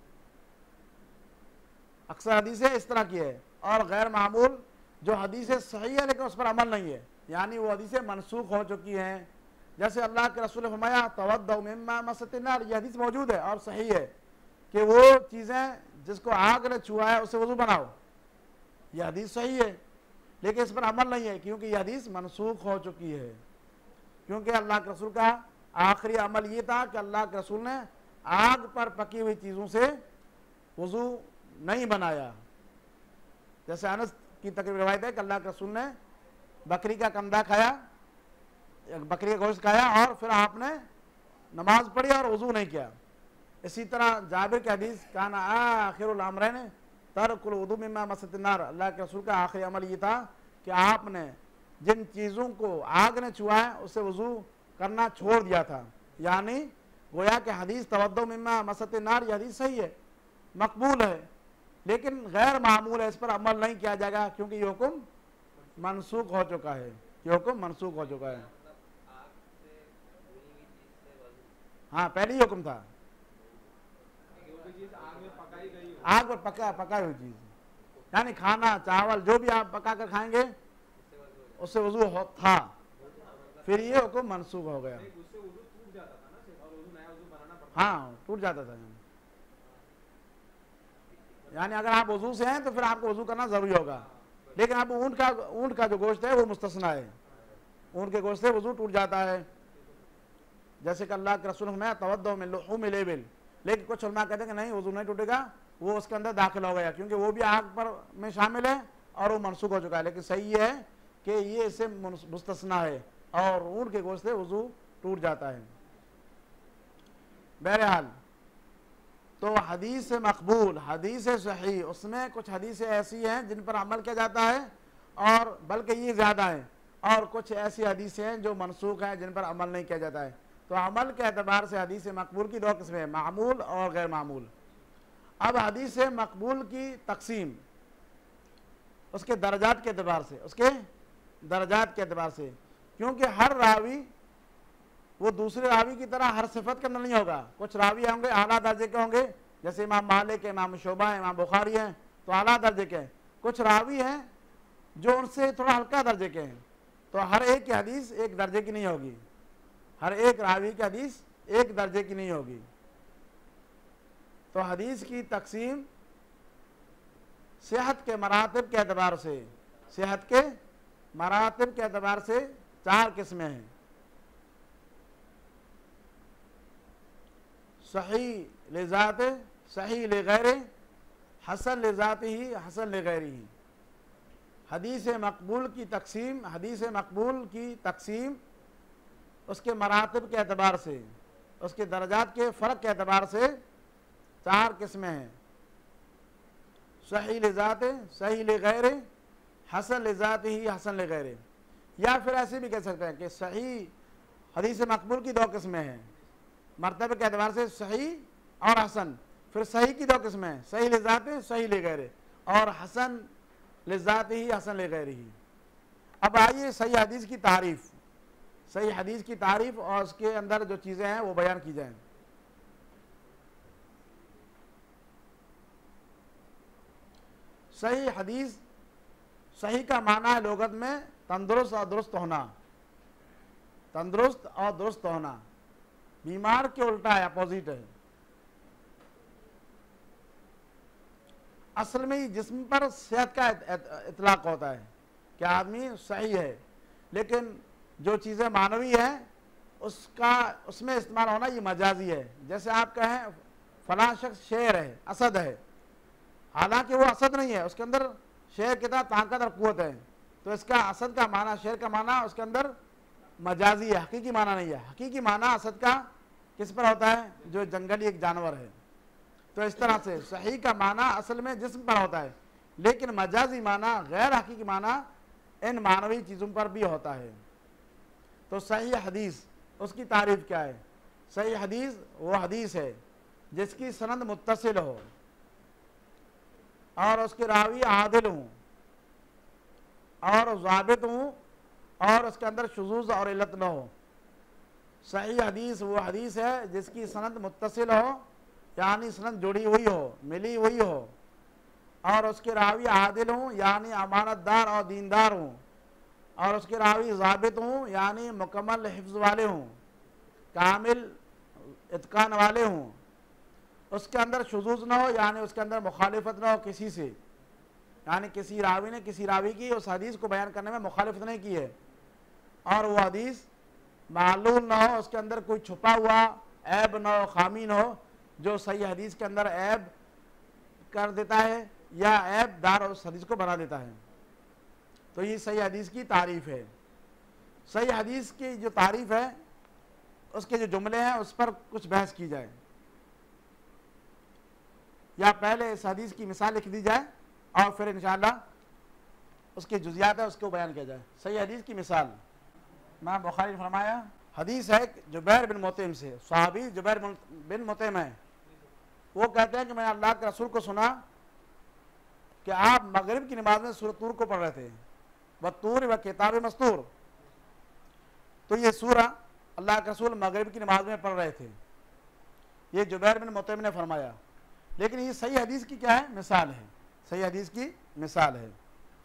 अक्सर हदीसें इस तरह की है। और गैर मामूल जो हदीसें सही है लेकिन उस पर अमल नहीं है, यानी वो हदीसें मनसूख हो चुकी हैं। जैसे अल्लाह के रसूल ने फरमाया तवद्दउ मिम्मा मस्सतिन नार, ये हदीस मौजूद है और सही है कि वो चीज़ें जिसको आग ने छुआ है उससे वज़ू बनाओ, यह हदीस सही है, लेकिन इस पर अमल नहीं है क्योंकि यह हदीस मनसूख हो चुकी है। क्योंकि अल्लाह के रसूल का आखिरी अमल ये था कि अल्लाह के रसूल ने आग पर पकी हुई चीज़ों से वज़ू नहीं बनाया। जैसे अनस की तकरीब रवायत है कि अल्लाह के रसूल ने बकरी का कंधा खाया, बकरी का गोश्त खाया और फिर आपने नमाज पढ़ी और वज़ू नहीं किया। इसी तरह जाबिर की हदीस काना आखिरुल अमरैन तर्कुल वुदू मिम्मा मस्सतिन नार, अल्लाह के रसूल का आखिरी अमल ये था कि आपने जिन चीज़ों को आग ने छुआ है उससे वज़ू करना छोड़ दिया था। यानी गोया कि हदीस तवद्दउ मिम्मा मस्सतिन नार ये हदीस सही है, मकबूल है, लेकिन गैर मामूल है, इस पर अमल नहीं किया जाएगा क्योंकि ये हुक्म मनसूख हो चुका है, ये हुक्म मनसूख हो चुका है। हाँ, पहले ही हुक्म था, आग पर पका पकाई हुई चीज, यानी खाना चावल जो भी आप पका कर खाएंगे उससे वजू हो था, फिर ये हुक्म मनसूख हो गया। हाँ, टूट जाता था। यानी अगर आप वजू से हैं तो फिर आपको वजू करना जरूरी होगा, लेकिन अब ऊँट का ऊँट का जो गोश्त है वो मुस्तस्ना है, ऊँट के गोश्त से वजू टूट जाता है। जैसे कि अल्लाह के रसूल में तवद्दउ मिन लुहूमिल इबिल, लेकिन कुछ उलमा कहते हैं कि नहीं वजू नहीं टूटेगा, वो उसके अंदर दाखिल हो गया क्योंकि वो भी आग पर में शामिल है और वो मनसूख हो चुका है। लेकिन सही ये है कि ये इससे मुस्तस्ना है और ऊँट के गोश्त से वजू टूट जाता है। बहरहाल तो हदीस मकबूल, हदीस सही, उसमें कुछ हदीसें ऐसी हैं जिन पर अमल किया जाता है और बल्कि ये ज़्यादा है, और कुछ ऐसी हदीसें हैं जो मनसूख हैं जिन पर अमल नहीं किया जाता है। तो अमल के एतबार से हदीस मकबूल की दो किस्में हैं, मामूल और गैर मामूल। अब हदीस मकबूल की तकसीम उसके दर्जात के एतबार से, उसके दर्जात के एतबार से, क्योंकि हर रावी वो दूसरे रावी की तरह हर सिफत के अंदर नहीं होगा। कुछ रावी होंगे आला दर्जे के होंगे, जैसे इमाम मालिक, इमाम शोबा है, इमाम बुखारी हैं, तो आला दर्जे के हैं। कुछ रावी हैं जो उनसे थोड़ा हल्का दर्जे के हैं, तो हर एक की हदीस एक दर्जे की नहीं होगी, हर एक रावी की हदीस एक दर्जे की नहीं होगी। तो हदीस की तकसीम सेहत के मरातब के एतबार से, सेहत के मरातब के एतबार से चार किस्में हैं। सही लिज़ात, सही लिगैर, हसन लिज़ात ही, हसन लिगैर ही। हदीस मकबूल की तकसीम, हदीस मकबूल की तकसीम उसके मरातब के एतबार से, उसके दर्जात के फ़र्क के एतबार से चार किस्में हैं। सही लिजात, सही ले गैर, हसन लिजात ही हसन ले गैर। या फिर ऐसे भी कह सकते हैं कि सही हदीस मकबूल की दो किस्में हैं, मरतबे के एतबार से सही और हसन। फिर सही की दो किस्में हैं, सही लिजात, सही ले गैर, और हसन लिजात ही हसन ले गैर ही। अब आइए सही हदीस की तारीफ, सही हदीस की तारीफ और उसके अंदर जो चीज़ें हैं वो बयान की जाएं। सही हदीस, सही का माना है लोगत में तंदुरुस्त और दुरुस्त होना, तंदुरुस्त और दुरुस्त होना। बीमार के उल्टा है, अपोजिट है। असल में ही जिस्म पर सेहत का इतलाक होता है कि आदमी सही है, लेकिन जो चीज़ें मानवी हैं उसका उसमें इस्तेमाल होना ये मजाजी है। जैसे आप कहें फलां शख्स शेर है, असद है, हालांकि वो असद नहीं है, उसके अंदर शेर की तरह ताकत और कुव्वत है, तो इसका असद का माना, शेर का माना उसके अंदर मजाजी है, हकीकी माना नहीं है। हकीकी माना असद का किस पर होता है? जो जंगली एक जानवर है। तो इस तरह से सही का माना असल में जिस्म पर होता है, लेकिन मजाजी माना, गैर हकीकी माना इन मानवी चीज़ों पर भी होता है। तो सही हदीस, उसकी तारीफ क्या है? सही हदीस वो हदीस है जिसकी सनद मुत्तसिल हो और उसके रावी आदिल हूँ और ज़ाबित हूँ और उसके अंदर शुज़ूज़ और इल्लत न हो। सही हदीस वो हदीस है जिसकी सनद मुत्तसिल हो, यानी सनद जुड़ी हुई हो, मिली हुई हो, और उसके रावी आदिल हूँ यानी अमानतदार और दीनदार हूँ, और उसके रावी ज़ाबित हूँ यानी मुकम्मल हिफ्ज़ वाले हूँ, कामिल इत्कान वाले हूँ। उसके अंदर शुज़ूज़ न हो यानी उसके अंदर मुखालिफत न हो किसी से, यानी किसी रावी ने किसी रावी की उस हदीस को बयान करने में मुखालिफत नहीं की है, और वो हदीस मालूम न हो, उसके अंदर कोई छुपा हुआ ऐब न हो, खामी न हो, जो सही हदीस के अंदर ऐब कर देता है या ऐब दार उस हदीस को बना देता है। तो ये सही हदीस की तारीफ है। सही हदीस की जो तारीफ है उसके जो जुमले हैं उस पर कुछ बहस की जाए, या पहले इस हदीस की मिसाल लिख दी जाए और फिर इंशाअल्लाह उसके जुज़ियात है उसको बयान किया जाए। सही हदीस की मिसाल, इमाम बुखारी ने फरमाया, हदीस है जुबैर बिन मुतइम से, सहाबी जुबैर बिन मुतइम है। वो कहते हैं कि मैं अल्लाह के रसूल को सुना कि आप मगरिब की नमाज में सूरह तूर को पढ़ रहे थे, व तूर व किताब मस्तूर। तो ये सूरह अल्लाह के रसूल मगरिब की नमाज में पढ़ रहे थे, ये जुबैर बिन मुतइम ने फरमाया। लेकिन ये सही हदीस की क्या है? मिसाल है, सही हदीस की मिसाल है।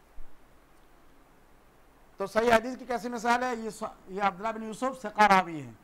तो सही हदीस की कैसी मिसाल है? ये ये अब्दुल्लाह बिन यूसुफ सिक़ा रावी हैं,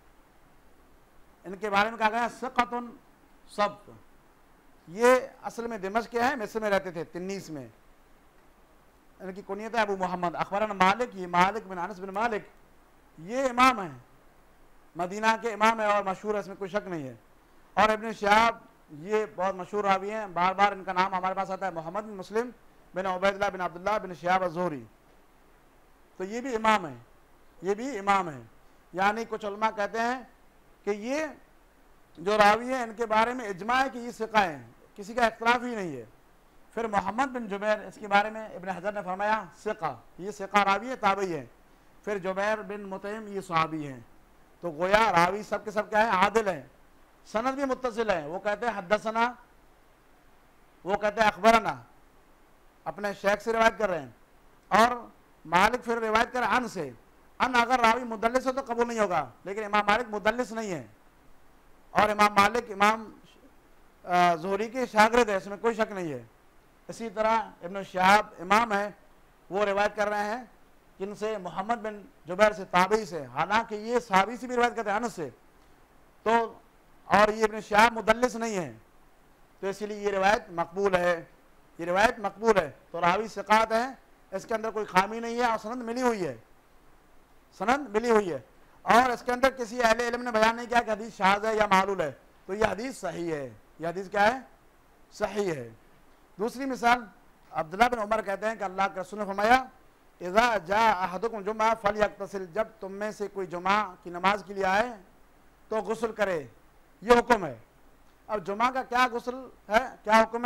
इनके बारे में कहा गया सिक़तुन सब्त। ये असल में दिमश्क के हैं, मिस्र में रहते थे, तिन्नीस में। इनकी कुनियत है अबू मोहम्मद। अखबरन मालिक, ये मालिक बिन अनस बिन मालिक, ये इमाम है, मदीना के इमाम है और मशहूर है, इसमें कोई शक नहीं है। और इब्न शिहाब, ये बहुत मशहूर रावी हैं, बार बार इनका नाम हमारे पास आता है, मोहम्मद बिन मुस्लिम बिन उबैदुल्लाह बिन अब्दुल्लाह बिन शिहाब अज़्ज़ुहरी। तो ये भी इमाम है, ये भी इमाम है। यानी कुछ उलमा कहते हैं कि ये जो रावी है इनके बारे में इजमा है कि ये सिक़ा है, किसी का इख्तिलाफ ही नहीं है। फिर मोहम्मद बिन जुबैर, इसके बारे में इब्न हजर ने फरमाया सिक़ा, ये सिक़ा रावी है, ताबई है। फिर जुबैर बिन मुतइम, ये सहाबी हैं। तो गोया रावी सब के सब क्या है? आदिल हैं। सनद भी मुत्तसिल है। वो कहते हैं हद्दसना, वो कहते हैं अखबरना, अपने शेख से रिवायत कर रहे हैं, और मालिक फिर रिवायत कर अन से। अन अगर रावी मुदल्लिस हो तो कबूल नहीं होगा, लेकिन इमाम मालिक मुदल्लिस नहीं है, और इमाम मालिक इमाम ज़ुहरी के शागिर्द है, इसमें कोई शक नहीं है। इसी तरह इब्न शिहाब इमाम है, वो रिवायत कर रहे हैं किनसे? मोहम्मद बिन जुबैर से, ताबई से, हालांकि ये सहाबी से भी रिवायत करते हैं, अनस से। तो और ये इब्न शिहाब मुदल्लिस नहीं है, तो इसीलिए ये रिवायत मकबूल है, ये रिवायत मकबूल है। तो रावी सिक़ात है, इसके अंदर कोई खामी नहीं है, और सनद मिली हुई है, सनद मिली हुई है। और इसके अंदर किसी अहले इल्म ने बयान नहीं किया कि हदीस शाज़ है या मालूल है, तो ये हदीस सही है, ये हदीस क्या है? सही है। दूसरी मिसाल, अब्दुल्लाह बिन उमर कहते हैं कि अल्लाह के रसूल ने फरमाया, इज़ा जा अहदुकुम जुम्मा फलयग़तसिल, जब तुम में से कोई जुमा की नमाज के लिए आए तो गुस्ल करे, ये हुक्म है। अब जुमा का क्या गुस्ल है, क्या हुक्म है?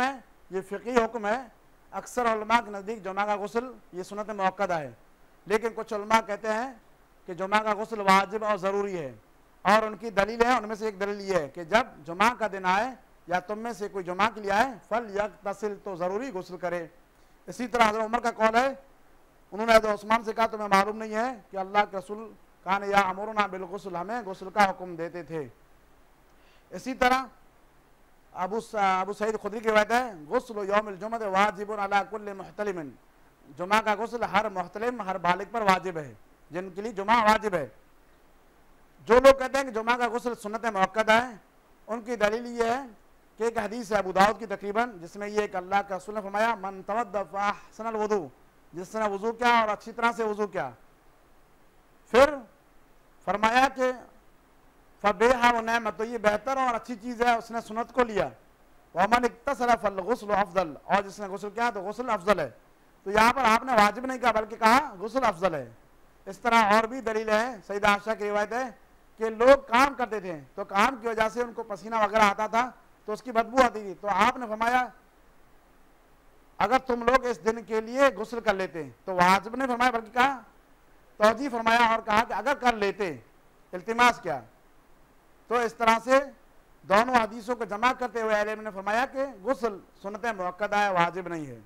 ये फ़िक़ी हुक्म है। अक्सर उलमा के नज़दीक जुमा का गुस्ल ये सुन्नत मुअक्कदा है, लेकिन कुछ उलमा कहते हैं कि जुमा का गुस्ल वाजिब और ज़रूरी है, और उनकी दलील है, उनमें से एक दलील ये है कि जब जुमा का दिन आए या तुम में से कोई जुमा के लिए आए फल यग़्तसिल, तो ज़रूरी गुस्ल करे। इसी तरह हज़रत उमर का कौल है, उन्होंने हज़रत उस्मान से कहा तुम्हें मालूम नहीं है कि अल्लाह के रसूल कान या अमरुना बिल गुस्ल, हमें गुस्ल का हुक्म देते थे। इसी तरह अबू अबू सईद खुदरी की बात है, गुस्ल यौमिल जुमअत वाजिबुन अला कुल्लि मुहतलिमिन, जुमा का गुस्ल हर मुहतलिम हर बालिग पर वाजिब है, जिनके लिए जुमा वाजिब है। जो लोग कहते हैं कि जुमा का गुस्ल सुन्नत मुअक्कदा है, उनकी दलील ये है कि एक हदीस है अबू दाऊद की तकरीबन, जिसमें ये एक अल्लाह का रसूल ने फरमाया मन तवद्दा फअहसनल वुदू, जिसने वजू किया और अच्छी तरह से वजू किया, फिर फरमाया कि फ़बेहा व नेमत, तो ये बेहतर और अच्छी चीज़ है, उसने सुन्नत को लिया। वमन इक्तसरा फल गुस्ल अफजल, और जिसने गुस्ल किया तो गुस्ल अफजल है। तो यहाँ पर आपने वाजिब नहीं कहा बल्कि कहा गुस्ल अफजल है। इस तरह और भी दलील है, सईदा आयशा की रिवायत है कि लोग काम करते थे तो काम की वजह से उनको पसीना वगैरह आता था तो उसकी बदबू आती थी, तो आपने फरमाया अगर तुम लोग इस दिन के लिए गुस्ल कर लेते, तो वाजिब नहीं फरमाया बल्कि कहा तौजीह फरमाया और कहा कि अगर कर लेते, इल्तिमास किया। तो इस तरह से दोनों हदीसों को जमा करते हुए अहले इल्म ने फरमाया कि गुस्ल सुन्नत मुअक्कदा है, वाजिब नहीं है।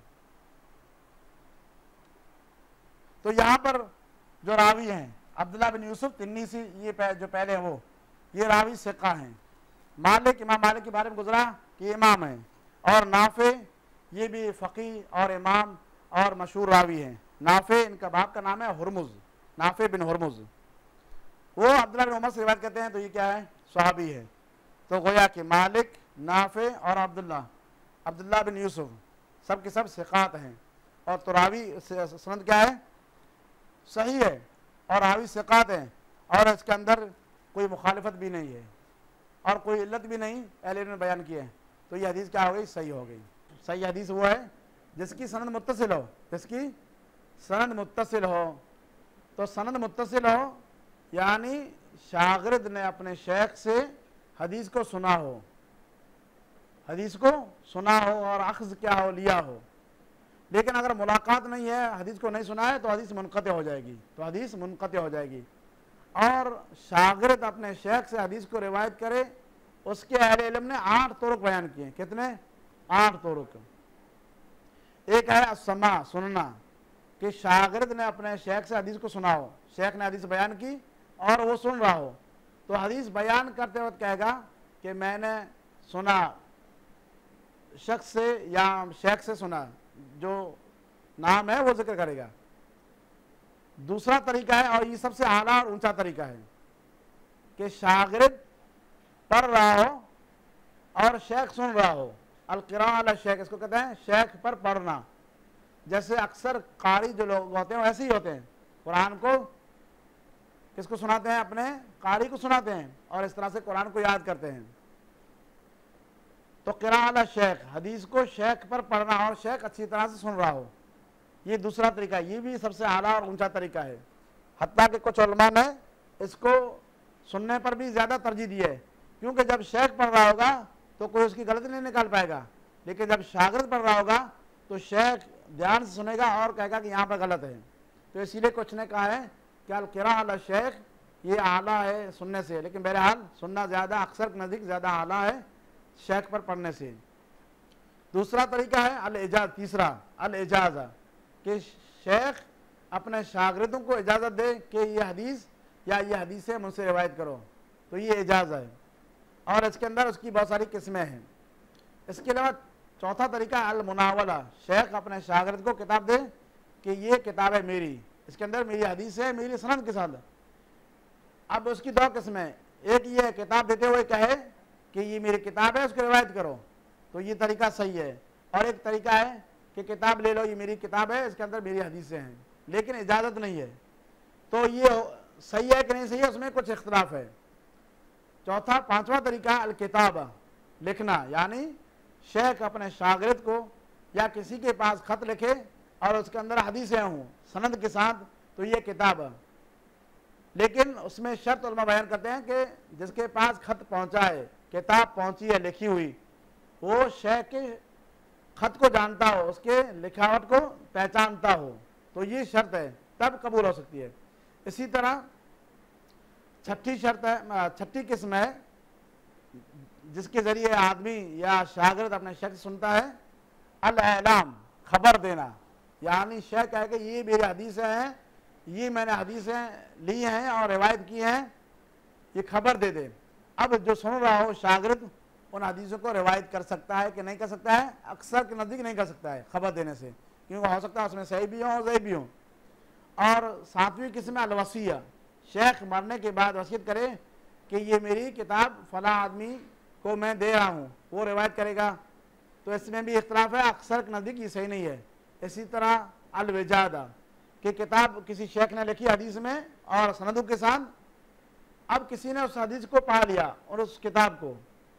तो यहाँ पर जो रावी हैं अब्दुल्लाह बिन यूसुफ तिन्नीसी, ये जो पहले वो ये रावी सिक्का हैं। मालिक, इमाम मालिक के बारे में गुजरा कि इमाम हैं, और नाफे ये भी फ़क़ी और इमाम और मशहूर रावी हैं। नाफे, इनका बाप का नाम है हुरमुज़, नाफे बिन हुरमुज़। वो अब्दुल्लाह बिन उमर से रिवायत करते हैं, तो ये क्या है, सहाबी है। तो गोया कि मालिक, नाफे और अब्दुल्ला अब्दुल्लाह बिन यूसुफ सब के सब सिक़ात हैं, और तो रावी सनद क्या है, सही है, और रावी सिक़ात हैं, और इसके अंदर कोई मुखालिफत भी नहीं है और कोई इल्लत भी नहीं अहले ने बयान की है। तो ये हदीस क्या हो गई, सही हो गई। सही हदीस वो है जिसकी सनद मुत्तसिल हो, जिसकी सनद मुत्तसिल हो। तो सनद मुत्तसिल हो यानी शागिर्द ने अपने शेख से हदीस को सुना हो, हदीस को सुना हो और अख्ज़ क्या हो, लिया हो। लेकिन अगर मुलाकात नहीं है, हदीस को नहीं सुना है, तो हदीस मुनक़ते हो जाएगी, तो हदीस मुनक़ते हो जाएगी। और शागिर्द अपने शेख से हदीस को रिवायत करे, उसके अहले इल्म ने आठ तुरुक बयान किए। कितने? आठ तुरुक। एक है अस्समा, सुनना, कि शागिर्द ने अपने शेख से हदीस को सुना हो, शेख ने हदीस बयान की और वो सुन रहा हो, तो हदीस बयान करते वक्त कहेगा कि मैंने सुना शख्स से या शेख से सुना, जो नाम है वो जिक्र करेगा। दूसरा तरीका है, और ये सबसे आला और ऊंचा तरीका है, कि शागिर्द पढ़ रहा हो और शेख सुन रहा हो। अल-क़िराअह अला शेख, इसको कहते हैं शेख पर पढ़ना। जैसे अक्सर कारी जो लोग होते हैं वैसे ही होते हैं, कुरान को किसको सुनाते हैं, अपने कारी को सुनाते हैं, और इस तरह से कुरान को याद करते हैं। तो क़िराअह अला शेख, हदीस को शेख पर पढ़ना और शेख अच्छी तरह से सुन रहा हो, ये दूसरा तरीका है। ये भी सबसे आला और ऊंचा तरीका है। हत्ता कि कुछ उलमा ने इसको सुनने पर भी ज़्यादा तरजीह दी है, क्योंकि जब शेख पढ़ रहा होगा तो कोई उसकी गलती नहीं निकाल पाएगा, लेकिन जब शागिर्द पढ़ रहा होगा तो शेख ध्यान से सुनेगा और कहेगा कि यहाँ पर गलत है। तो इसीलिए कुछ ने कहा है कि अल-क़िराअह अला शेख ये आला है सुनने से, लेकिन बहरहाल सुनना ज़्यादा, अक्सर के नज़दीक ज़्यादा आला है शेख पर पढ़ने से। दूसरा तरीका है अल-इजाज़, तीसरा अल-इजाज़ा, कि शेख अपने शागिर्दों को इजाज़त दे कि ये हदीस या ये हदीस है, मुझसे रिवायत करो, तो ये इजाज़ है, और इसके अंदर उसकी बहुत सारी किस्में हैं। इसके अलावा चौथा तरीका अल-मुनावला, शेख अपने शागिर्द को किताब दे कि ये किताब है मेरी, इसके अंदर मेरी हदीस है, मेरी सनद के साथ। अब उसकी दो किस्में, एक ये किताब देते हुए कहे कि ये मेरी किताब है, उसकी रिवायत करो, तो ये तरीका सही है। और एक तरीका है कि किताब ले लो, ये मेरी किताब है, इसके अंदर मेरी हदीसें हैं, लेकिन इजाज़त नहीं है। तो ये सही है कि नहीं सही है, उसमें कुछ इख्तलाफ है। चौथा पांचवा तरीका अल-किताबा, लिखना, यानी शेख अपने शागिर्द को या किसी के पास खत लिखे और उसके अंदर हदीसें हों सनद के साथ, तो ये किताब है। लेकिन उसमें शर्त उलमा बयान करते हैं कि जिसके पास खत पहुंचा है, किताब पहुंची है लिखी हुई, वो शेख के खत को जानता हो, उसके लिखावट को पहचानता हो, तो ये शर्त है, तब कबूल हो सकती है। इसी तरह छठी शर्त है, छठी किस्म है जिसके जरिए आदमी या शागिर्द अपने शेख सुनता है, अल-एलाम, खबर देना। यानी शेख कहे कि ये मेरी हदीसें हैं, ये मैंने हदीसें ली हैं और रिवायत की हैं, ये खबर दे दे। अब जो सुन रहा हो शागिर्द उन हदीसों को रिवायत कर सकता है कि नहीं कर सकता है? अक्सर के नज़दीक नहीं कर सकता है खबर देने से, क्योंकि हो सकता है उसमें सही भी हो और ज़ईफ़ भी हो। और सातवीं किस्म है अल-वसिया, शेख मरने के बाद वसीयत करे कि ये मेरी किताब फला आदमी को मैं दे रहा हूँ, वो रिवायत करेगा, तो इसमें भी इख्तलाफ है, अक्सर के नज़दीक ये सही नहीं है। इसी तरह अल-विजादा कि किताब किसी शेख ने लिखी हदीस में और सनदों के साथ, अब किसी ने उस हदीस को पढ़ लिया और उस किताब को,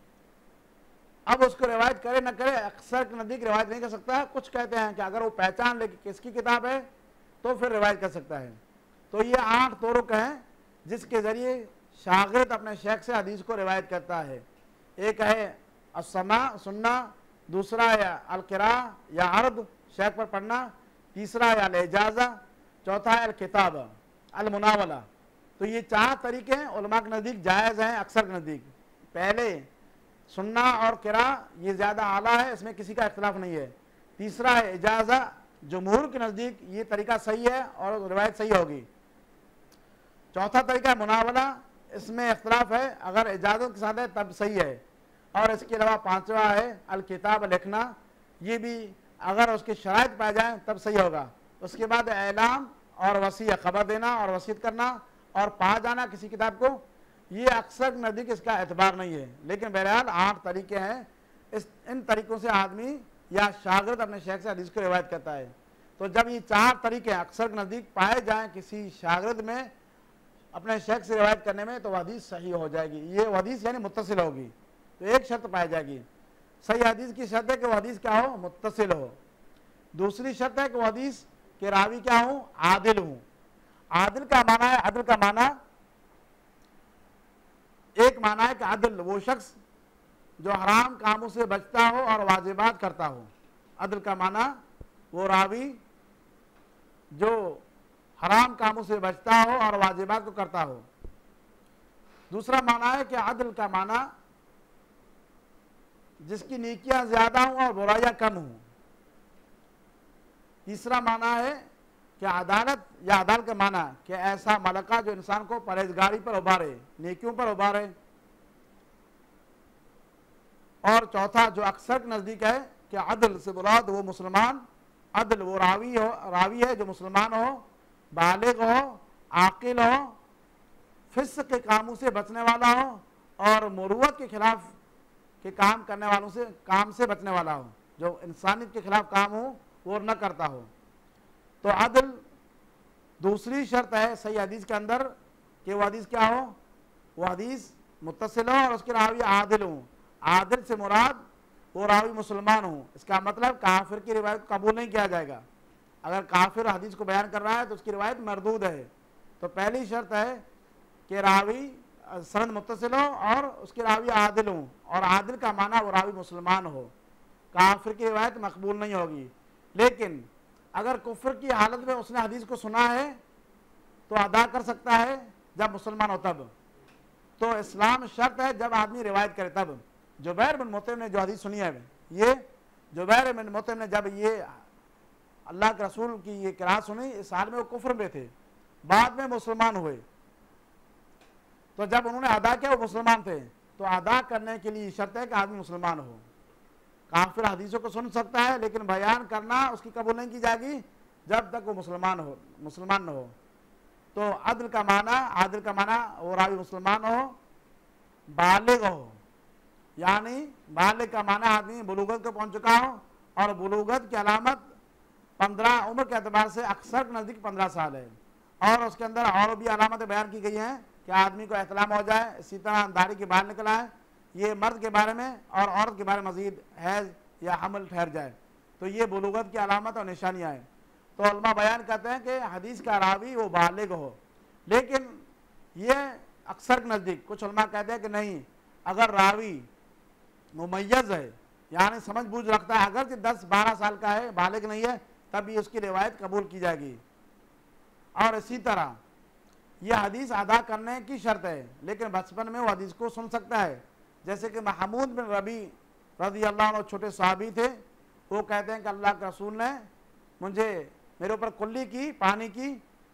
अब उसको रिवायत करे न करे, अक्सर के नज़दीक रिवायत नहीं कर सकता है। कुछ कहते हैं कि अगर वो पहचान ले कि किसकी किताब है तो फिर रिवायत कर सकता है। तो ये आठ तुरुक हैं जिसके ज़रिए शागिर्द अपने शेख से हदीस को रिवायत करता है। एक है अस्समा, सुनना, दूसरा है अल-क़िरा या अर्द, शेख पर पढ़ना, तीसरा है अल-इजाज़ा, चौथा है अल-किताब, अल-मुनावला। तो ये चार तरीके हैं, उलमा के नज़दीक जायज़ हैं, अक्सर के नज़दीक। पहले सुनना और किरा ये ज़्यादा आला है, इसमें किसी का इख्तिलाफ नहीं है। तीसरा है इजाज़ा, जमहूर के नज़दीक ये तरीका सही है और रिवायत सही होगी। चौथा तरीका है मुनावला, इसमें इख्तिलाफ है, अगर इजाज़त के साथ है तब सही है। और इसके अलावा पाँचवा है अल-किताब, लिखना, ये भी अगर उसके शराइत पाए जाएँ तब सही होगा। उसके बाद ऐलाम और वसीयत, खबर देना और वसीयत करना और पा जाना किसी किताब को, ये अक्सर नज़दीक इसका एतबार नहीं है। लेकिन बहरहाल आठ तरीके हैं, इस इन तरीक़ों से आदमी या शागिर्द अपने शेख से हदीस को रिवायत करता है। तो जब ये चार तरीके अक्सर नज़दीक पाए जाएं किसी शागिर्द में अपने शेख से रिवायत करने में, तो वह हदीस सही हो जाएगी। ये हदीस यानी मुत्तसिल होगी। तो एक शर्त पाई जाएगी, सही हदीस की शर्त है कि वह हदीस क्या हो? मुत्तसिल हो। दूसरी शर्त है कि वह हदीस के रावी क्या हो? आदिल हूँ। आदिल का माना है, अदल का माना, एक माना है कि अदल वो शख्स जो हराम कामों से बचता हो और वाजिबात करता हो। अदल का माना वो रावी जो हराम कामों से बचता हो और वाजिबात को करता हो। दूसरा माना है कि अदल का माना जिसकी नेकियां ज्यादा हों और बुराइयां कम हों। तीसरा माना है कि अदालत या अदालत का माना कि ऐसा मलका जो इंसान को परहेजगारी पर उभारे, नेकियों पर उभारे। और चौथा जो अक्सर के नज़दीक है कि अदल से मुराद वो मुसलमान, अदल वो रावी हो, रावी है जो मुसलमान हो, बालिग हो, आकिल हो, फिस्क के कामों से बचने वाला हो और मुरूवत के खिलाफ के काम करने वालों से काम से बचने वाला हो, जो इंसानियत के खिलाफ काम हो वो न करता हो। तो अदल दूसरी शर्त है सही हदीस के अंदर कि वो हदीस क्या हो? वो हदीस मुत्तसिल हो और उसके रावी आदिल हो। आदिल से मुराद वो रावी मुसलमान हो। इसका मतलब काफिर की रिवायत को कबूल नहीं किया जाएगा। अगर काफिर हदीस को बयान कर रहा है तो उसकी रिवायत मरदूद है। तो पहली शर्त है कि रावी सनद मुत्तसिल हो और उसके रावी आदिल हो, और आदिल का माना वो रावी मुसलमान हो। काफिर की रिवायत मकबूल नहीं होगी। लेकिन अगर कुफ्र की हालत में उसने हदीस को सुना है तो अदा कर सकता है जब मुसलमान हो तब। तो इस्लाम शर्त है जब आदमी रिवायत करे तब। जुबैर बिन मुतइम ने जो हदीस सुनी है, ये जुबैर बिन मुतइम ने जब ये अल्लाह के रसूल की ये किरात सुनी, इस हाल में वो कुफ्र में थे, बाद में मुसलमान हुए। तो जब उन्होंने अदा किया वो मुसलमान थे। तो अदा करने के लिए शर्त है कि आदमी मुसलमान हो। काफिर हदीसों को सुन सकता है लेकिन बयान करना उसकी कबूल नहीं की जाएगी जब तक वो मुसलमान हो मुसलमान न हो। तो अदल का माना, आदिल का माना वो रावी मुसलमान हो, बालिग हो, यानी बालिग का माना आदमी बुलूगत को पहुंच चुका हो, और बुलूगत की अलामत पंद्रह उम्र के अतबार से अक्सर नज़दीक पंद्रह साल है। और उसके अंदर और भी अलामतें बयान की गई हैं कि आदमी को एहतलाम हो जाए, इसी तरह दाढ़ी के बाहर निकल आए, ये मर्द के बारे में, और औरत के बारे में मजीद हैज या हमल ठहर जाए। तो ये बुलूगत की अलामत और निशानियाँ हैं। तो उलमा बयान करते हैं कि हदीस का रावी वो बालिग हो। लेकिन ये अक्सर के नज़दीक कुछ उलमा कहते हैं कि नहीं, अगर रावी मुमय्यज़ है, यानी समझ बूझ रखता है, अगर दस बारह साल का है, बालिग नहीं है, तब भी उसकी रिवायत कबूल की जाएगी। और इसी तरह यह हदीस अदा करने की शर्त है, लेकिन बचपन में वो हदीस को सुन सकता है। जैसे कि महमूद बिन रबी रज़ी अल्लाह अन्हु छोटे सहाबी थे, वो कहते हैं कि अल्लाह के रसूल ने मुझे मेरे ऊपर कुल्ली की, पानी की,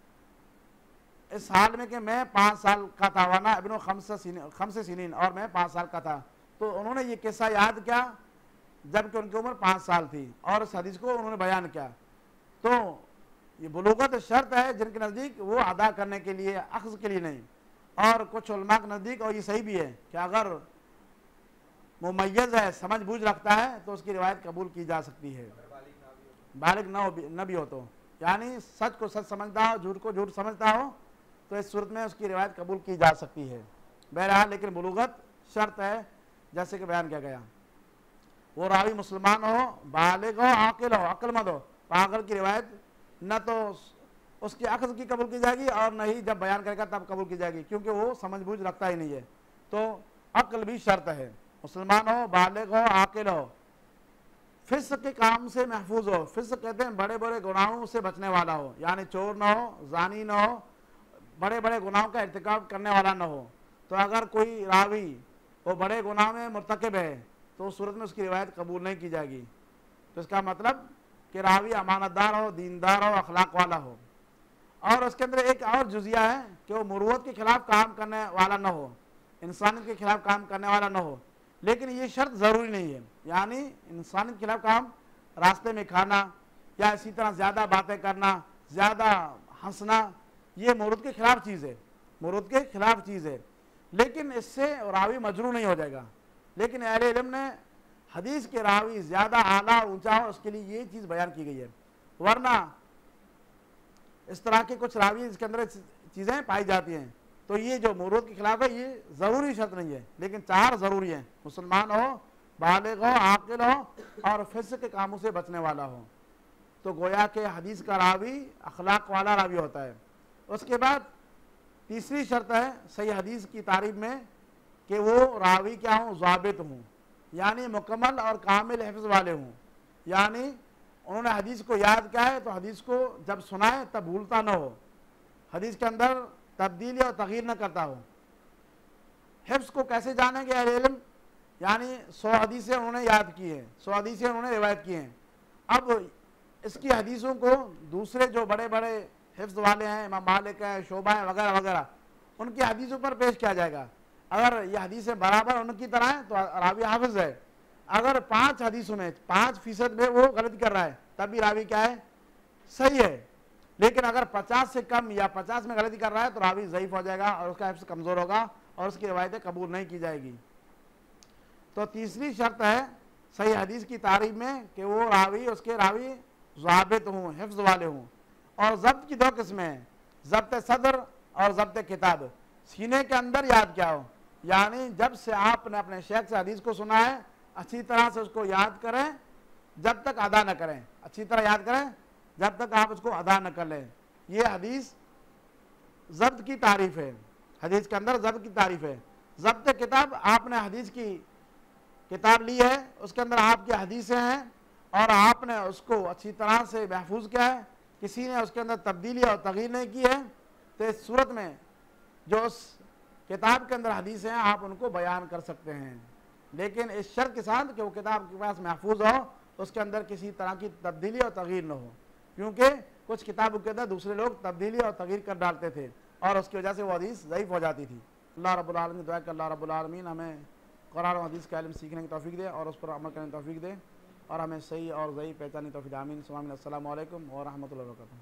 इस हाल में कि मैं पाँच साल का था, वाना इब्नु खम्स सिनीन, और मैं पाँच साल का था। तो उन्होंने ये किस्सा याद किया जबकि उनकी उम्र पाँच साल थी, और इस हदीस को उन्होंने बयान किया। तो ये बुलूगत शर्त है जिनके नज़दीक, वो अदा करने के लिए, अख्ज़ के लिए नहीं। और कुछ उलमा के नज़दीक और ये सही भी है कि अगर मुमय्यज़ है, समझ बूझ रखता है, तो उसकी रिवायत कबूल की जा सकती है, बालिग ना हो, न भी हो तो, यानी सच को सच समझता हो, झूठ को झूठ समझता हो, तो इस सूरत में उसकी रिवायत कबूल की जा सकती है। बहरहाल लेकिन बुलूगत शर्त है, जैसे कि बयान किया गया, वो रावी मुसलमान हो, बालिग हो, आकिल हो, अक्लमंद हो। पागल की रिवायत न तो उसकी अक्ल की कबूल की जाएगी और न ही जब बयान करेगा तब कबूल की जाएगी, क्योंकि वो समझ बूझ रखता ही नहीं है। तो अक्ल भी शर्त है, मुसलमान हो, बालिग हो, आकिल हो, फिस्क के काम से महफूज हो। फिस्क कहते हैं बड़े बड़े गुनाहों से बचने वाला हो, यानी चोर ना हो, जानी ना हो, बड़े बड़े गुनाहों का इर्तिकाब करने वाला ना हो। तो अगर कोई रावी वो बड़े गुनाह में मुर्तकिब है, तो उस सूरत में उसकी रिवायत कबूल नहीं की जाएगी। तो इसका मतलब कि रावी अमानतदार हो, दीनदार हो, अखलाक वाला हो। और उसके अंदर एक और जुजिया है कि वो मुरुवत के खिलाफ काम करने वाला ना हो, इंसानियत के खिलाफ काम करने वाला ना हो। लेकिन ये शर्त ज़रूरी नहीं है, यानी इंसानियत के खिलाफ काम, रास्ते में खाना या इसी तरह ज़्यादा बातें करना, ज़्यादा हंसना, ये मुरुवत के खिलाफ चीज़ है, मुरुवत के खिलाफ चीज़ है। लेकिन इससे रावी मजरू नहीं हो जाएगा। लेकिन अहले इल्म ने हदीस के रावी ज़्यादा आला और ऊंचा हो, उसके लिए ये चीज़ बयान की गई है। वरना इस तरह के कुछ रावी इसके अंदर चीज़ें पाई जाती हैं। तो ये जो मुरुवत के खिलाफ है, ये ज़रूरी शर्त नहीं है, लेकिन चार ज़रूरी है, मुसलमान हो, बालिग हो, आकिल हो और फिस्क के कामों से बचने वाला हो। तो गोया के हदीस का रावी अखलाक वाला रावी होता है। उसके बाद तीसरी शर्त है सही हदीस की तारीफ में कि वो रावी क्या हूँ, ज़ाबित हूँ, यानी मुकम्मल और कामिल हिफ्ज़ वाले हूँ। यानी उन्होंने हदीस को याद किया है, तो हदीस को जब सुनाए तब भूलता ना हो, हदीस के अंदर तब्दीली और तगीर न करता हो। हिफ्ज़ को कैसे जानेंगे अहले इल्म, यानी सौ हदीसें उन्होंने याद की हैं, सौ हदीसें उन्होंने रिवायत की हैं। अब इसकी हदीसों को दूसरे जो बड़े बड़े हिफ्ज़ वाले हैं, इमाम मालिक है, शोबा है, वगैरह वगैरह, उनकी हदीसों पर पेश किया जाएगा। अगर ये हदीसें बराबर उनकी तरह हैं तो रावी हाफिज़ है। अगर पाँच हदीसों में पाँच फीसद में वो गलती कर रहा है, तब भी रावी क्या है, सही है। लेकिन अगर पचास से कम या पचास में गलती कर रहा है तो रावी ज़ईफ़ हो जाएगा और उसका हिफ्ज़ कमज़ोर होगा और उसकी रिवायतें कबूल नहीं की जाएगी। तो तीसरी शर्त है सही हदीस की तारीफ में कि वो रावी, उसके रावी ज़ाबित हूँ, हिफ्ज़ वाले हूँ। और ज़ब्त की दो किस्में हैं, ज़ब्त सदर और ज़ब्त किताब। सीने के अंदर याद क्या हो, यानी जब से आपने अपने शेख से हदीस को सुना है, अच्छी तरह से उसको याद करें, जब तक अदा न करें, अच्छी तरह याद करें जब तक आप उसको अदा न कर लें। ये हदीस ज़ब्त की तारीफ है, हदीस के अंदर ज़ब्त की तारीफ है। ज़ब्त किताब, आपने हदीस की किताब ली है, उसके अंदर आपकी हदीसें हैं और आपने उसको अच्छी तरह से महफूज किया है, किसी ने उसके अंदर तब्दीली और तगीर नहीं की है, तो इस सूरत में जो उस किताब के अंदर हदीसें हैं आप उनको बयान कर सकते हैं। लेकिन इस शर्त के साथ कि वो किताब के पास महफूज हो, उसके अंदर किसी तरह की तब्दीली और तगीर न हो, क्योंकि कुछ किताबों के अंदर दूसरे लोग तब्दीली और तगीर कर डालते थे और उसकी वजह से वो हदीस ज़ईफ़ हो जाती थी। अल्लाह रब्बुल आलमीन, दुआ कि अल्लाह रब्बुल आलमीन हमें कुरान और हदीस का इल्म सीखने की तौफीक दे और उस पर अमल करने की तौफीक दे और हमें सही और ज़ईफ़ पहचानने की तौफीक। आमीन। अस्सलामु अलैकुम व रहमतुल्लाहि व बरकातुहू।